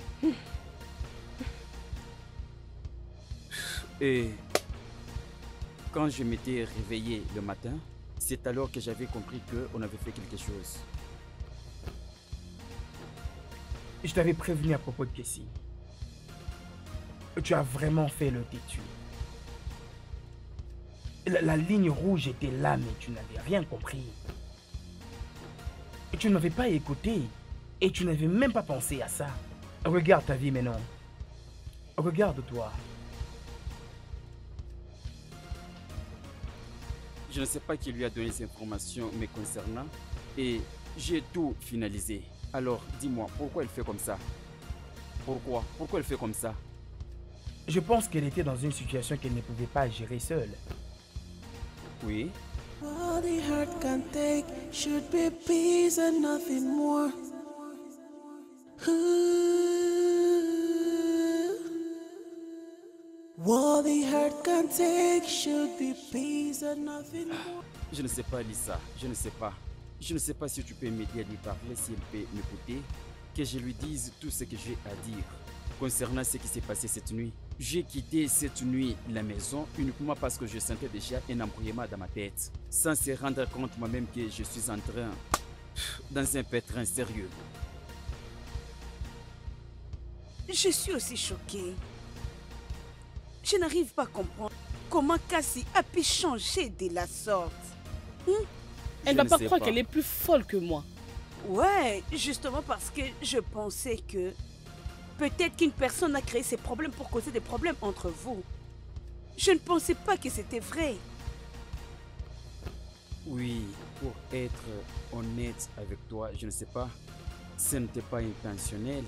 [SPEAKER 1] Et quand je m'étais réveillé le matin, c'est alors que j'avais compris qu'on avait fait quelque chose.
[SPEAKER 6] Je t'avais prévenu à propos de Cassie. Tu as vraiment fait le têtu. La ligne rouge était là, mais tu n'avais rien compris. Et tu ne m'avais pas écouté. Et tu n'avais même pas pensé à ça. Regarde ta vie maintenant. Regarde-toi.
[SPEAKER 1] Je ne sais pas qui lui a donné ces informations me concernant. Et j'ai tout finalisé. Alors, dis-moi, pourquoi elle fait comme ça? Pourquoi elle fait comme ça?
[SPEAKER 6] Je pense qu'elle était dans une situation qu'elle ne pouvait pas gérer seule.
[SPEAKER 1] Oui.
[SPEAKER 7] All the heart can take should be peace and nothing more. All the heart can take should be peace and nothing more.
[SPEAKER 1] Je ne sais pas, Lisa. Je ne sais pas. Je ne sais pas si tu peux m'aider à lui parler, si elle peut m'écouter, que je lui dise tout ce que j'ai à dire concernant ce qui s'est passé cette nuit. J'ai quitté cette nuit la maison uniquement parce que je sentais déjà un embrouillement dans ma tête, sans se rendre compte moi-même que je suis en train dans un pétrin sérieux.
[SPEAKER 5] Je suis aussi choquée. Je n'arrive pas à comprendre comment Cassie a pu changer de la sorte.
[SPEAKER 2] Elle ne va pas croire qu'elle est plus folle que moi.
[SPEAKER 5] Ouais, justement parce que je pensais que peut-être qu'une personne a créé ces problèmes pour causer des problèmes entre vous. Je ne pensais pas que c'était vrai.
[SPEAKER 1] Oui, pour être honnête avec toi, je ne sais pas, ce n'était pas intentionnel.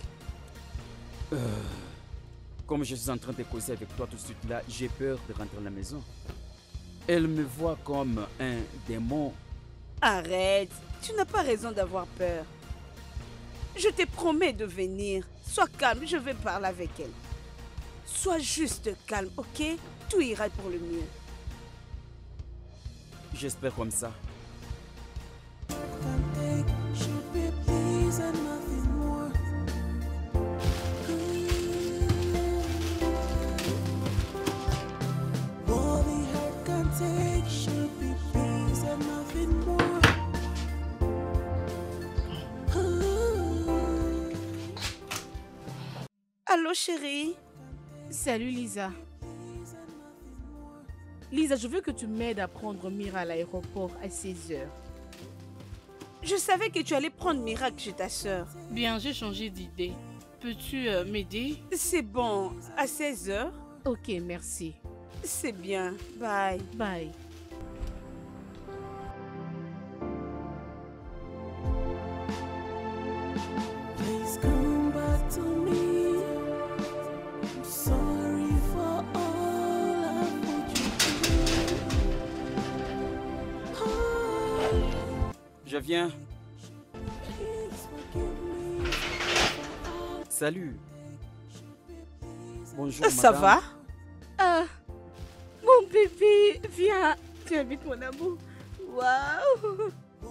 [SPEAKER 1] Comme je suis en train de causer avec toi tout de suite là, j'ai peur de rentrer à la maison. Elle me voit comme un démon.
[SPEAKER 5] Arrête, tu n'as pas raison d'avoir peur. Je te promets de venir. Sois calme, je vais parler avec elle. Sois juste calme, ok? Tout ira pour le mieux.
[SPEAKER 1] J'espère comme ça.
[SPEAKER 5] Allô, chérie?
[SPEAKER 2] Salut, Lisa. Lisa, je veux que tu m'aides à prendre Mira à l'aéroport à 16h.
[SPEAKER 5] Je savais que tu allais prendre Miracle chez ta soeur.
[SPEAKER 2] Bien, j'ai changé d'idée. Peux-tu m'aider?
[SPEAKER 5] C'est bon, à 16h?
[SPEAKER 2] Ok, merci.
[SPEAKER 5] C'est bien, bye.
[SPEAKER 2] Bye.
[SPEAKER 1] Je viens. Salut. Bonjour,
[SPEAKER 5] Ça
[SPEAKER 1] madame.
[SPEAKER 5] va?
[SPEAKER 2] Ah, mon bébé, viens. Viens vite, mon amour. Waouh.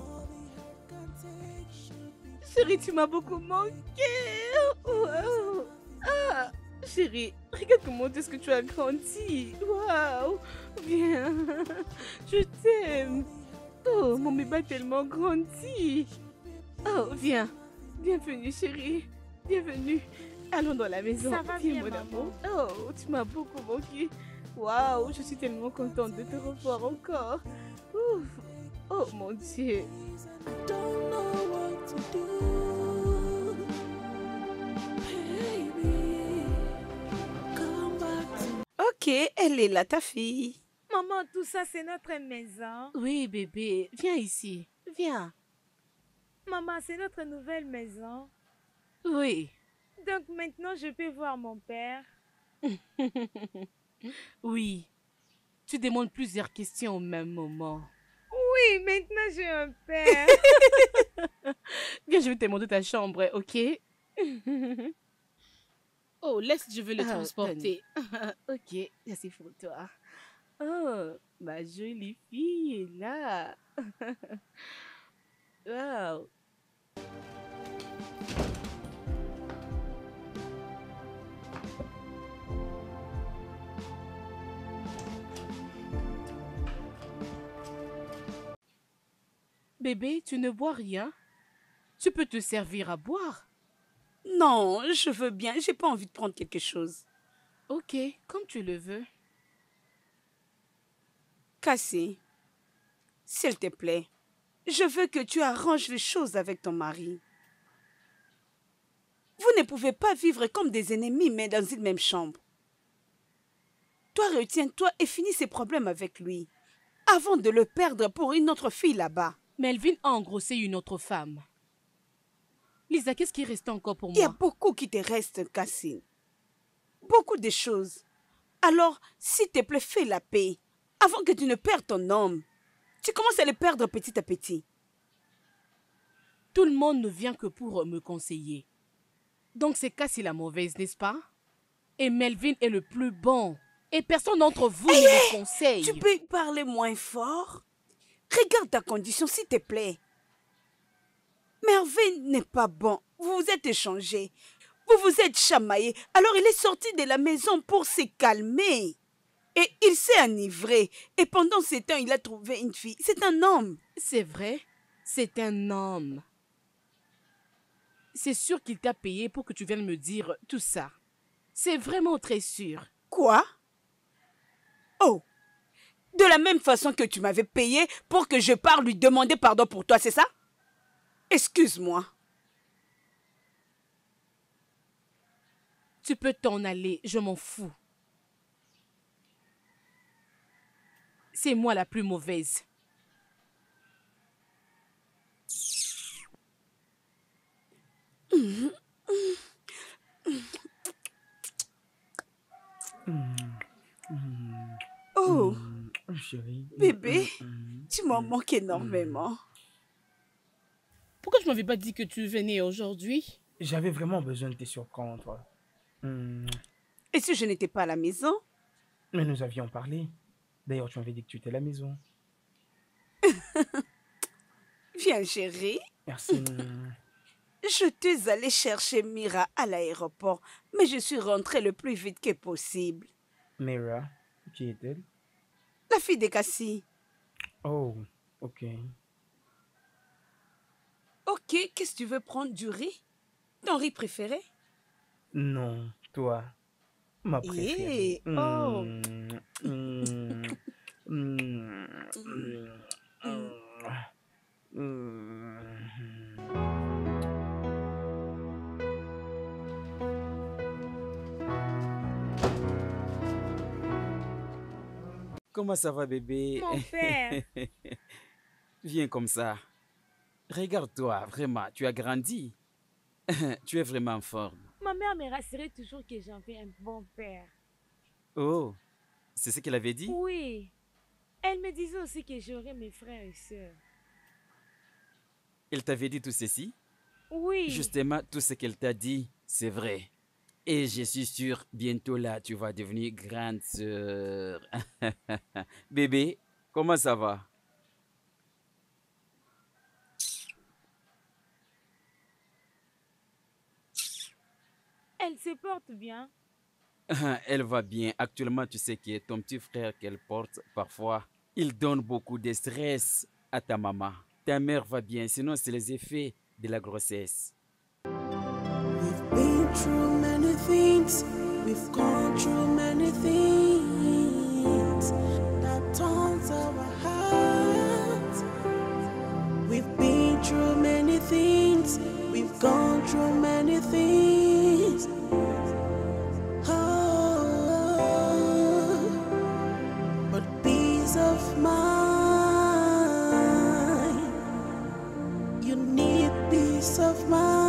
[SPEAKER 2] Chérie, tu m'as beaucoup manqué. Waouh. Ah, chérie, regarde comment est-ce que tu as grandi. Waouh. Viens. Je t'aime. Oh, mon bébé a tellement grandi. Oh, viens. Bienvenue, chérie. Bienvenue. Allons dans la maison.
[SPEAKER 3] Ça va
[SPEAKER 2] Viens,
[SPEAKER 3] bien,
[SPEAKER 2] mon
[SPEAKER 3] maman.
[SPEAKER 2] amour. Oh, tu m'as beaucoup manqué. Waouh, je suis tellement contente de te revoir encore. Ouf. Oh, mon Dieu.
[SPEAKER 7] Don't know what to do. Baby, come back to
[SPEAKER 5] Ok, elle est là, ta fille.
[SPEAKER 3] Maman, tout ça, c'est notre maison.
[SPEAKER 2] Oui, bébé, viens ici. Viens.
[SPEAKER 3] Maman, c'est notre nouvelle maison.
[SPEAKER 2] Oui.
[SPEAKER 3] Donc maintenant, je peux voir mon père.
[SPEAKER 2] Oui. Tu demandes plusieurs questions au même moment.
[SPEAKER 3] Oui, maintenant j'ai un père.
[SPEAKER 2] Viens, je vais te montrer ta chambre, ok?
[SPEAKER 4] Oh, laisse, je vais le
[SPEAKER 2] Ah,
[SPEAKER 4] transporter.
[SPEAKER 2] Ok, c'est pour toi. Oh, ma jolie fille est là. Wow. Bébé, tu ne bois rien? Tu peux te servir à boire.
[SPEAKER 5] Non, je veux bien. J'ai pas envie de prendre quelque chose.
[SPEAKER 2] Ok, comme tu le veux.
[SPEAKER 5] Cassie, s'il te plaît, je veux que tu arranges les choses avec ton mari. Vous ne pouvez pas vivre comme des ennemis, mais dans une même chambre. Toi, retiens-toi et finis ces problèmes avec lui, avant de le perdre pour une autre fille là-bas.
[SPEAKER 2] Melvin a engrossé une autre femme. Lisa, qu'est-ce qui reste encore pour
[SPEAKER 5] Il y a
[SPEAKER 2] moi?
[SPEAKER 5] beaucoup qui te reste, Cassie. Beaucoup de choses. Alors, s'il te plaît, fais la paix, avant que tu ne perdes ton homme. Tu commences à le perdre petit à petit.
[SPEAKER 2] Tout le monde ne vient que pour me conseiller. Donc c'est Cassie la mauvaise, n'est-ce pas? Et Melvin est le plus bon. Et personne d'entre vous ne me conseille.
[SPEAKER 5] Tu peux parler moins fort? Regarde ta condition, s'il te plaît. Merveille n'est pas bon. Vous vous êtes échangés. Vous vous êtes chamaillés. Alors il est sorti de la maison pour se calmer. Et il s'est enivré. Et pendant ce temps, il a trouvé une fille. C'est un homme.
[SPEAKER 2] C'est vrai, c'est un homme. C'est sûr qu'il t'a payé pour que tu viennes me dire tout ça. C'est vraiment très sûr.
[SPEAKER 5] Quoi? Oh! De la même façon que tu m'avais payé pour que je parte lui demander pardon pour toi, c'est ça? Excuse-moi.
[SPEAKER 2] Tu peux t'en aller, je m'en fous. C'est moi la plus mauvaise.
[SPEAKER 5] Oh,
[SPEAKER 6] Chérie.
[SPEAKER 5] bébé, tu m'en manques énormément.
[SPEAKER 4] Pourquoi tu m'avais pas dit que tu venais aujourd'hui?
[SPEAKER 6] J'avais vraiment besoin de te surprendre.
[SPEAKER 5] Et si je n'étais pas à la maison?
[SPEAKER 6] Mais nous avions parlé. D'ailleurs, tu m'avais dit que tu étais à la maison.
[SPEAKER 5] Viens, chérie.
[SPEAKER 6] Merci.
[SPEAKER 5] Je t'ai allé chercher Mira à l'aéroport, mais je suis rentrée le plus vite que possible.
[SPEAKER 6] Mira, qui est-elle?
[SPEAKER 5] La fille de Cassie.
[SPEAKER 6] Oh, ok.
[SPEAKER 5] Ok, qu'est-ce que tu veux prendre? Du riz? Ton riz préféré?
[SPEAKER 6] Non, toi, ma préférée.
[SPEAKER 5] Oh.
[SPEAKER 1] Comment ça va, bébé?
[SPEAKER 3] Mon père.
[SPEAKER 1] Viens comme ça. Regarde-toi, vraiment, tu as grandi. Tu es vraiment en forme.
[SPEAKER 3] Ma mère me rassurait toujours que j'avais un bon père.
[SPEAKER 1] Oh, c'est ce qu'elle avait dit?
[SPEAKER 3] Oui. Elle me disait aussi que j'aurais mes frères et sœurs.
[SPEAKER 1] Elle t'avait dit tout ceci?
[SPEAKER 3] Oui.
[SPEAKER 1] Justement, tout ce qu'elle t'a dit, c'est vrai. Et je suis sûr, bientôt là, tu vas devenir grande sœur. Bébé, comment ça va?
[SPEAKER 3] Elle se porte bien.
[SPEAKER 1] Elle va bien. Actuellement, tu sais qui est ton petit frère qu'elle porte. Parfois, il donne beaucoup de stress à ta maman. Ta mère va bien, sinon c'est les effets de la grossesse.
[SPEAKER 7] We've been through many things, we've gone through many things that turns our hearts. We've been through many things, we've gone through many things. Oh, but peace of mind, you need peace of mind.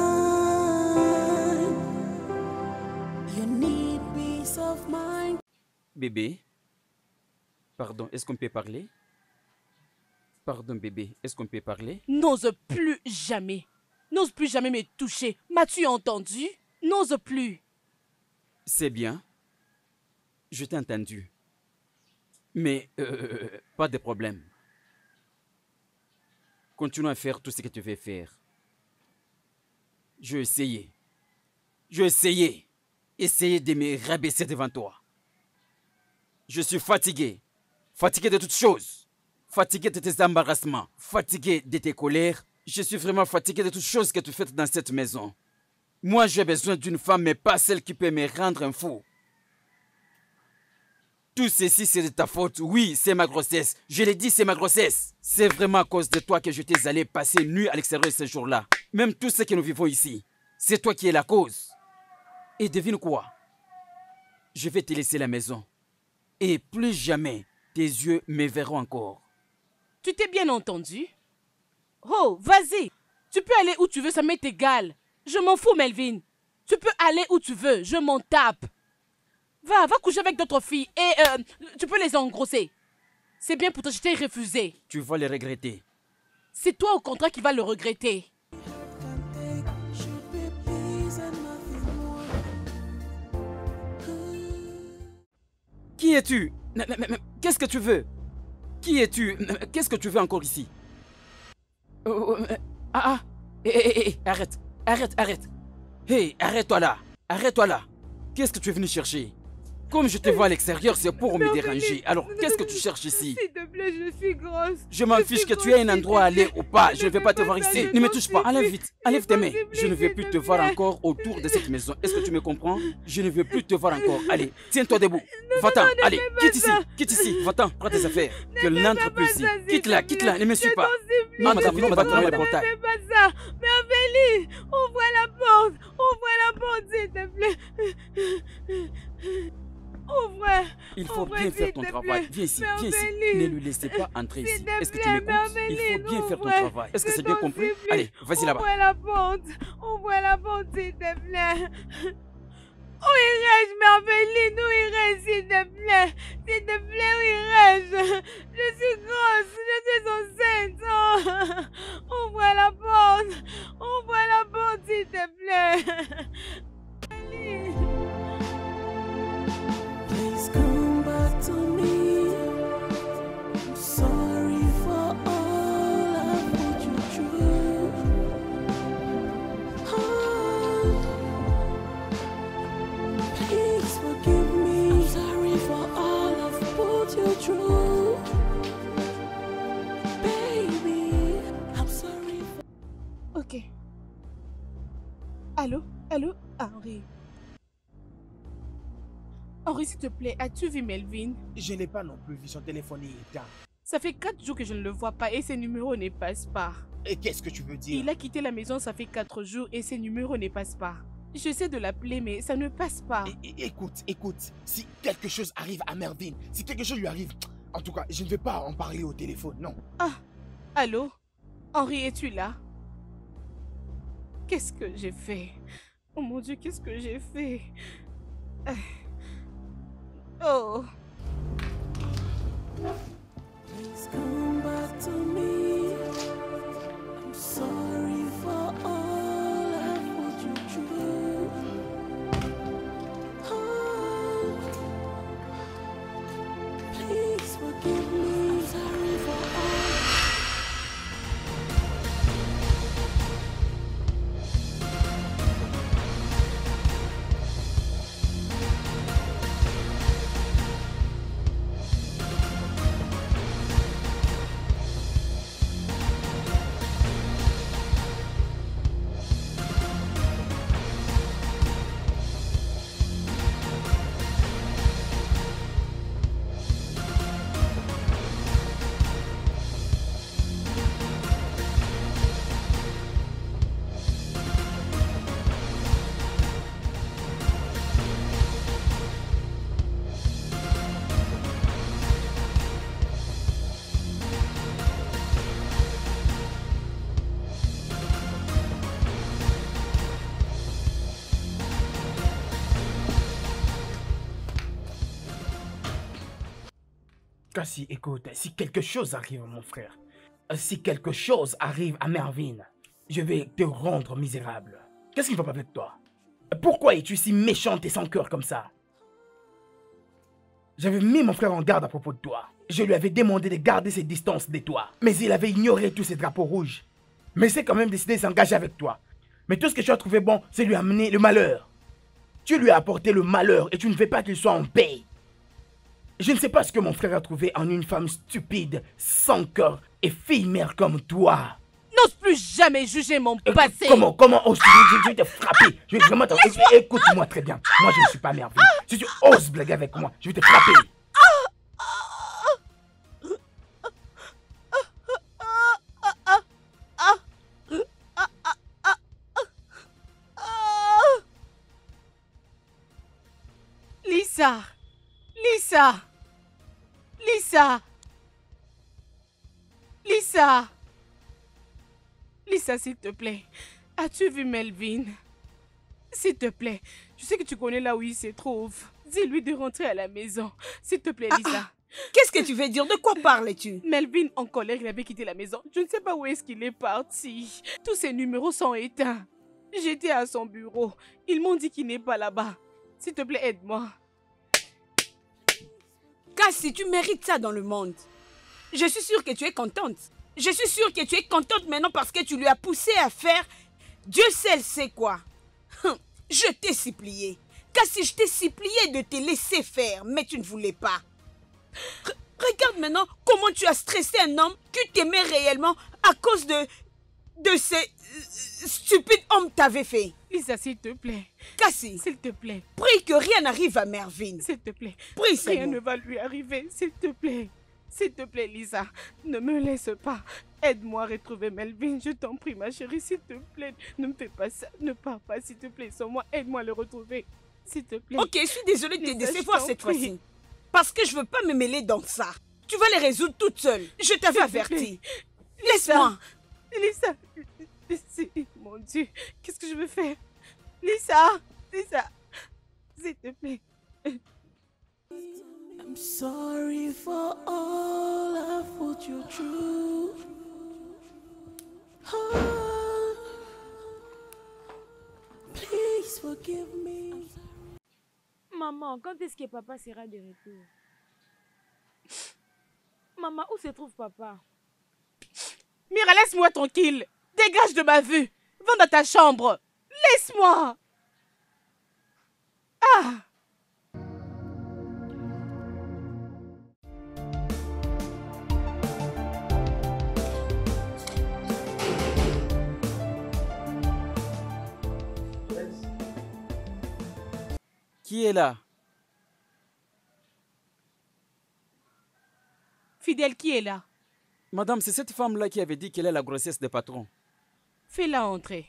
[SPEAKER 7] You need peace of mind.
[SPEAKER 1] Bébé, pardon, est-ce qu'on peut parler? Pardon bébé, est-ce qu'on peut parler?
[SPEAKER 2] N'ose plus jamais. N'ose plus jamais me toucher. M'as-tu entendu? N'ose plus.
[SPEAKER 1] C'est bien. Je t'ai entendu. Mais pas de problème. Continue à faire tout ce que tu veux faire. Je vais essayer. Je vais essayer. Essayer de me rabaisser devant toi. Je suis fatigué. Fatigué de toutes choses. Fatigué de tes embarrassements. Fatigué de tes colères. Je suis vraiment fatigué de toutes choses que tu fais dans cette maison. Moi, j'ai besoin d'une femme, mais pas celle qui peut me rendre un fou. Tout ceci, c'est de ta faute. Oui, c'est ma grossesse. Je l'ai dit, c'est ma grossesse. C'est vraiment à cause de toi que je t'ai allé passer nuit à l'extérieur ce jour-là. Même tout ce que nous vivons ici, c'est toi qui es la cause. Et devine quoi? Je vais te laisser la maison. Et plus jamais, tes yeux me verront encore.
[SPEAKER 2] Tu t'es bien entendu? Oh, vas-y. Tu peux aller où tu veux, ça m'est égal. Je m'en fous, Melvin. Tu peux aller où tu veux, je m'en tape. Va coucher avec d'autres filles et tu peux les engrosser. C'est bien pour toi, je t'ai refusé.
[SPEAKER 1] Tu vas le regretter.
[SPEAKER 2] C'est toi au contraire qui vas le regretter.
[SPEAKER 1] Qui es-tu? Qu'est-ce que tu veux? Qui es-tu? Qu'est-ce que tu veux encore ici? Arrête. Hey, arrête-toi là. Arrête-toi là. Qu'est-ce que tu es venu chercher? Comme je te vois à l'extérieur, c'est pour me déranger. Alors, qu'est-ce que tu cherches ici?
[SPEAKER 3] S'il te plaît, je suis grosse.
[SPEAKER 1] Je m'en fiche que tu aies un endroit à aller ou pas. Je ne vais pas te voir ici. Ne me touche pas. Enlève vite. Enlève tes mains. Je ne veux plus te voir encore autour de cette maison. Est-ce que tu me comprends? Je ne veux plus te voir encore. Allez, tiens-toi debout. Va-t'en. Allez, quitte ici. Quitte ici. Va-t'en. Prends tes affaires. Qu'elle n'entre plus ici. Quitte-la. Quitte-la. Ne me suis pas. Non, madame, non, madame, fermez le portail.
[SPEAKER 3] Ne fais pas ça. Mais Amélie, ouvre la porte. Ouvre la porte, s'il te plaît. Ouvre.
[SPEAKER 1] Il faut bien faire ton travail. Viens ici, viens ici. Ne lui laissez pas entrer ici. Est-ce que tu m'écoutes? Il faut bien faire ton travail. Est-ce que c'est bien compris? Allez, vas-y là-bas.
[SPEAKER 3] Ouvre la porte. Ouvre la porte, s'il te plaît. Où irais-je, Merveline? Où irais-je, s'il te plaît? S'il te plaît, où irais-je? Je suis grosse, je suis enceinte. Oh. Ouvre la porte. Ouvre la porte, s'il te plaît.
[SPEAKER 7] Please come back to me. I'm sorry for all I put you through. Oh, please forgive me. I'm sorry for all I've put you through. Baby, I'm sorry for...
[SPEAKER 2] Ok. Allô? Henri. Henri, s'il te plaît, as-tu vu Melvin?
[SPEAKER 8] Je n'ai pas non plus vu, son téléphone est éteint.
[SPEAKER 2] Ça fait 4 jours que je ne le vois pas et ses numéros ne passent pas.
[SPEAKER 8] Et qu'est-ce que tu veux dire?
[SPEAKER 2] Il a quitté la maison, ça fait 4 jours et ses numéros ne passent pas. J'essaie de l'appeler, mais ça ne passe pas.
[SPEAKER 8] Écoute, si quelque chose arrive à Mervyn, si quelque chose lui arrive, en tout cas, je ne vais pas en parler au téléphone, non.
[SPEAKER 2] Ah, allô? Henri, es-tu là? Qu'est-ce que j'ai fait? Oh mon Dieu, qu'est-ce que j'ai fait? Oh.
[SPEAKER 7] Please come back to me. I'm sorry.
[SPEAKER 6] Cassie, écoute, si quelque chose arrive à mon frère, si quelque chose arrive à Mervyn, je vais te rendre misérable. Qu'est-ce qui ne va pas avec toi? Pourquoi es-tu si méchante et sans cœur comme ça? J'avais mis mon frère en garde à propos de toi. Je lui avais demandé de garder ses distances de toi. Mais il avait ignoré tous ces drapeaux rouges. Mais il s'est quand même décidé de s'engager avec toi. Mais tout ce que tu as trouvé bon, c'est lui amener le malheur. Tu lui as apporté le malheur et tu ne veux pas qu'il soit en paix. Je ne sais pas ce que mon frère a trouvé en une femme stupide, sans cœur et fille-mère comme toi.
[SPEAKER 2] N'ose plus jamais juger mon passé.
[SPEAKER 6] Comment je vais te frapper. Je vais vraiment écoute-moi très bien. Moi, je ne suis pas Mervyn. Si tu oses blaguer avec moi, je vais te frapper.
[SPEAKER 2] Lisa! Lisa! Lisa! Lisa! Lisa, s'il te plaît, as-tu vu Melvin? S'il te plaît, je sais que tu connais là où il se trouve. Dis-lui de rentrer à la maison. S'il te plaît, Lisa.
[SPEAKER 5] Qu'est-ce que tu veux dire? De quoi parles-tu?
[SPEAKER 2] Melvin, en colère, il avait quitté la maison. Je ne sais pas où est-ce qu'il est parti. Tous ses numéros sont éteints. J'étais à son bureau. Ils m'ont dit qu'il n'est pas là-bas. S'il te plaît, aide-moi.
[SPEAKER 5] Cassie, tu mérites ça dans le monde. Je suis sûre que tu es contente. Je suis sûre que tu es contente maintenant parce que tu lui as poussé à faire Dieu seul sait quoi. Je t'ai supplié. Cassie, je t'ai supplié de te laisser faire, mais tu ne voulais pas. Regarde maintenant comment tu as stressé un homme qui t'aimait réellement à cause de ces stupides hommes t'avaient fait.
[SPEAKER 2] Lisa, s'il te plaît.
[SPEAKER 5] Cassie,
[SPEAKER 2] s'il te plaît.
[SPEAKER 5] Prie que rien n'arrive à Mervyn.
[SPEAKER 2] S'il te plaît.
[SPEAKER 5] Prie,
[SPEAKER 2] rien ne va lui arriver. S'il te plaît. S'il te plaît, Lisa. Ne me laisse pas. Aide-moi à retrouver Melvin. Je t'en prie, ma chérie. S'il te plaît. Ne me fais pas ça. Ne pars pas, s'il te plaît. Sans moi, aide-moi à le retrouver. S'il te plaît.
[SPEAKER 5] Ok, je suis désolée de te décevoir cette fois-ci. Parce que je veux pas me mêler dans ça. Tu vas les résoudre toute seule. Je t'avais averti. Laisse-moi.
[SPEAKER 2] Lisa. Mon Dieu. Qu'est-ce que je veux faire? Lisa. Lisa. S'il te plaît.
[SPEAKER 7] I'm sorry for all I've put you through. Oh, please forgive me.
[SPEAKER 3] Maman, quand est-ce que papa sera de retour? Maman, où se trouve papa?
[SPEAKER 2] Mira, laisse-moi tranquille. Dégage de ma vue. Va dans ta chambre. Laisse-moi. Ah!
[SPEAKER 1] Qui est là?
[SPEAKER 2] Fidèle, qui est là?
[SPEAKER 1] Madame, c'est cette femme-là qui avait dit qu'elle est la grossesse des patrons.
[SPEAKER 2] Fais-la entrer.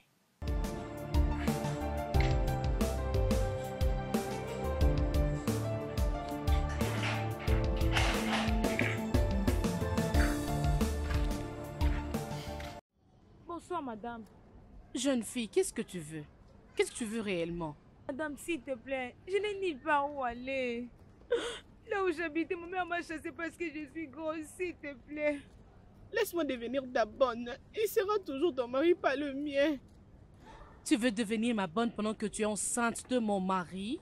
[SPEAKER 3] Bonsoir, madame.
[SPEAKER 2] Jeune fille, qu'est-ce que tu veux? Qu'est-ce que tu veux réellement?
[SPEAKER 3] Madame, s'il te plaît, je n'ai ni pas où aller. Là où j'habitais, ma mère m'a chassée parce que je suis grosse, s'il te plaît.
[SPEAKER 4] Laisse-moi devenir ta bonne. Il sera toujours ton mari, pas le mien.
[SPEAKER 2] Tu veux devenir ma bonne pendant que tu es enceinte de mon mari?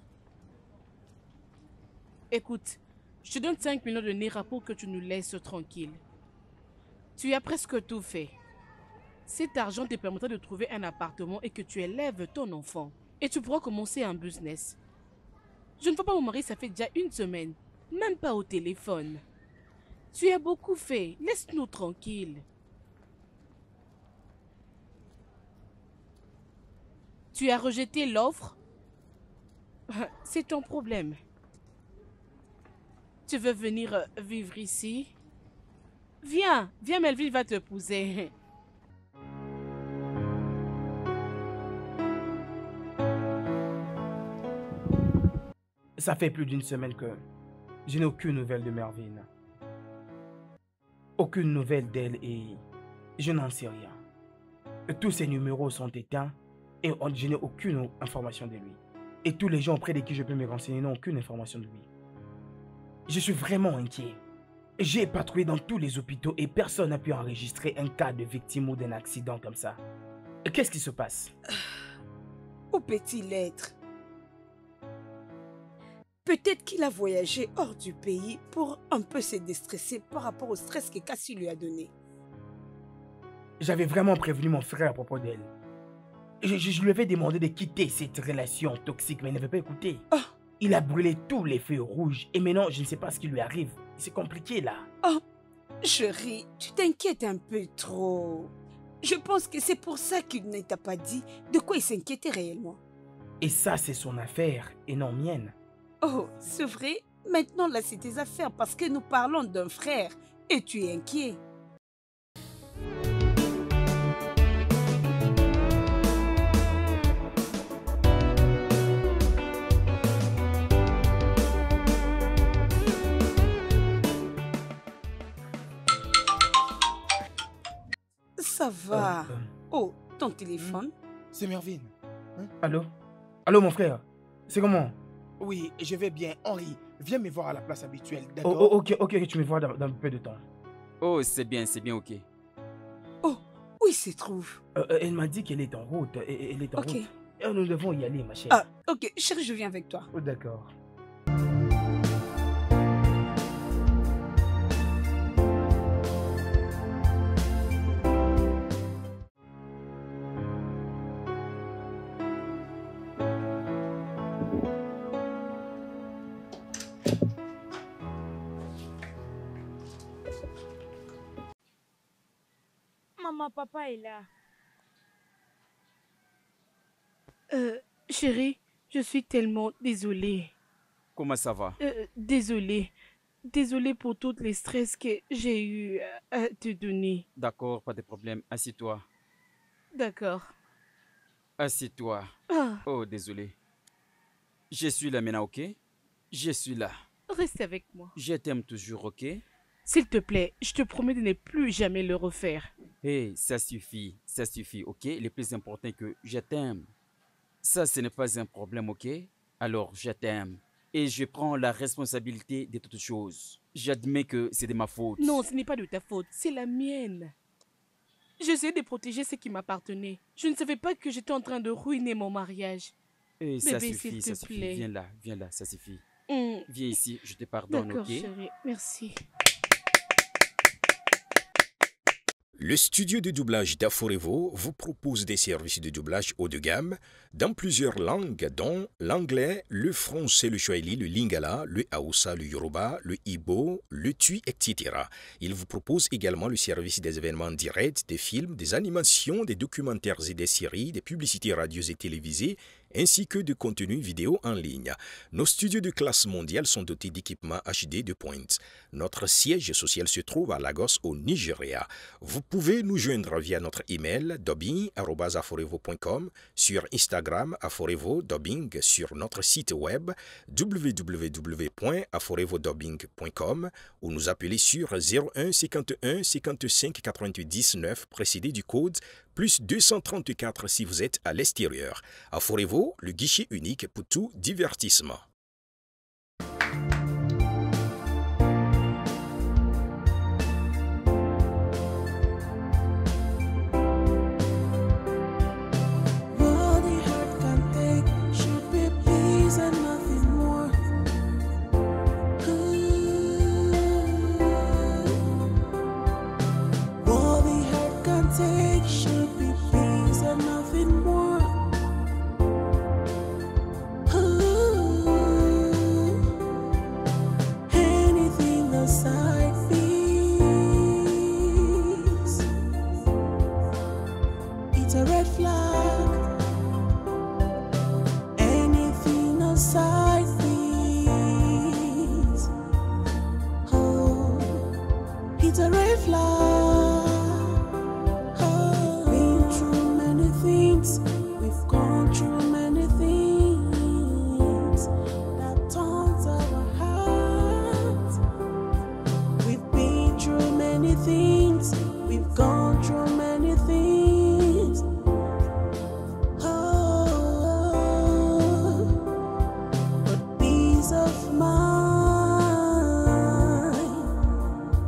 [SPEAKER 2] Écoute, je te donne 5 millions de Naira pour que tu nous laisses tranquilles. Tu as presque tout fait. Cet argent te permettra de trouver un appartement et que tu élèves ton enfant. Et tu pourras commencer un business. Je ne vois pas mon mari, ça fait déjà 1 semaine. Même pas au téléphone. Tu as beaucoup fait. Laisse-nous tranquilles. Tu as rejeté l'offre? C'est ton problème. Tu veux venir vivre ici? Viens, viens, Melville va t'épouser.
[SPEAKER 6] Ça fait plus d'1 semaine que je n'ai aucune nouvelle de Mervyn. Aucune nouvelle d'elle et je n'en sais rien. Tous ses numéros sont éteints et je n'ai aucune information de lui. Et tous les gens auprès de qui je peux me renseigner n'ont aucune information de lui. Je suis vraiment inquiet. J'ai patrouillé dans tous les hôpitaux et personne n'a pu enregistrer un cas de victime ou d'un accident comme ça. Qu'est-ce qui se passe?
[SPEAKER 5] Où peut-il être? Peut-être qu'il a voyagé hors du pays pour un peu se déstresser par rapport au stress que Cassie lui a donné.
[SPEAKER 6] J'avais vraiment prévenu mon frère à propos d'elle. Je lui avais demandé de quitter cette relation toxique, mais il n'avait pas écouté.
[SPEAKER 5] Oh.
[SPEAKER 6] Il a brûlé tous les feux rouges et maintenant je ne sais pas ce qui lui arrive. C'est compliqué là.
[SPEAKER 5] Oh, chérie, tu t'inquiètes un peu trop. Je pense que c'est pour ça qu'il ne t'a pas dit de quoi il s'inquiétait réellement.
[SPEAKER 6] Et ça, c'est son affaire et non mienne.
[SPEAKER 5] Oh, c'est vrai? Maintenant, là, c'est tes affaires parce que nous parlons d'un frère et tu es inquiet. Ça va. Oh, ton téléphone?
[SPEAKER 8] C'est Mervyn.
[SPEAKER 6] Allô? Allô, mon frère? C'est comment?
[SPEAKER 8] Oui, je vais bien. Henri, viens me voir à la place habituelle,
[SPEAKER 6] Oh,
[SPEAKER 8] d'accord?
[SPEAKER 6] ok, tu me vois dans un peu de temps.
[SPEAKER 1] Oh, c'est bien, ok.
[SPEAKER 5] Oh, où il se trouve?
[SPEAKER 6] Elle m'a dit qu'elle est en route. Elle est en
[SPEAKER 5] Ok.
[SPEAKER 6] route. Nous devons y aller, ma chère.
[SPEAKER 5] Ah, ok, chérie, je viens avec toi.
[SPEAKER 6] Oh, d'accord.
[SPEAKER 3] Maman, papa est là.
[SPEAKER 2] Chérie, je suis tellement désolée.
[SPEAKER 1] Comment ça va?
[SPEAKER 2] Désolée. Désolée pour tous les stress que j'ai eu à te donner.
[SPEAKER 1] D'accord, pas de problème. Assieds-toi.
[SPEAKER 2] D'accord.
[SPEAKER 1] Assieds-toi.
[SPEAKER 2] Ah,
[SPEAKER 1] Oh, désolé. Je suis là maintenant, ok? Je suis là.
[SPEAKER 2] reste avec moi.
[SPEAKER 1] Je t'aime toujours, ok?
[SPEAKER 2] S'il te plaît, je te promets de ne plus jamais le refaire.
[SPEAKER 1] Hey, ça suffit, ok? Le plus important est que je t'aime. Ça, ce n'est pas un problème, ok? Alors, je t'aime. Et je prends la responsabilité de toutes choses. J'admets que c'est de ma faute.
[SPEAKER 2] Non, ce n'est pas de ta faute, c'est la mienne. J'essayais de protéger ce qui m'appartenait. Je ne savais pas que j'étais en train de ruiner mon mariage.
[SPEAKER 1] Hey, ça
[SPEAKER 2] Bébé,
[SPEAKER 1] suffit,
[SPEAKER 2] s'il
[SPEAKER 1] ça
[SPEAKER 2] te
[SPEAKER 1] suffit.
[SPEAKER 2] plaît.
[SPEAKER 1] Viens là, ça suffit.
[SPEAKER 2] Hmm,
[SPEAKER 1] Viens ici, je te pardonne,
[SPEAKER 2] D'accord,
[SPEAKER 1] ok?
[SPEAKER 2] chérie, merci.
[SPEAKER 10] Le studio de doublage d'Aforevo vous propose des services de doublage haut de gamme dans plusieurs langues, dont l'anglais, le français, le swahili, le lingala, le haoussa, le yoruba, le ibo, le tui, etc. Il vous propose également le service des événements directs, des films, des animations, des documentaires et des séries, des publicités radios et télévisées, ainsi que de contenus vidéo en ligne. Nos studios de classe mondiale sont dotés d'équipements HD de pointe. Notre siège social se trouve à Lagos, au Nigeria. Vous pouvez nous joindre via notre email dubbing@aforevo.com, sur Instagram Aforevo Dubbing, sur notre site web www.aforevodubbing.com ou nous appeler sur 01 51 55 88 19 précédé du code plus 234 si vous êtes à l'extérieur. Aforevo, le guichet unique pour tout divertissement.
[SPEAKER 7] All the heart can take should be peace and nothing more. All the heart can take should be peace and nothing more. Anything aside peace. It's a red flag. Anything aside peace. Oh, it's a red flag. Oh, been through many things. We've gone through many things that taunts our hearts. We've been through many things. We've gone through many things. Oh, but peace of mind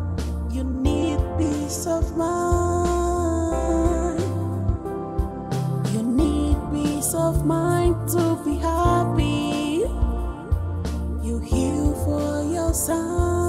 [SPEAKER 7] mind. You need peace of mind to be happy. You heal for your son.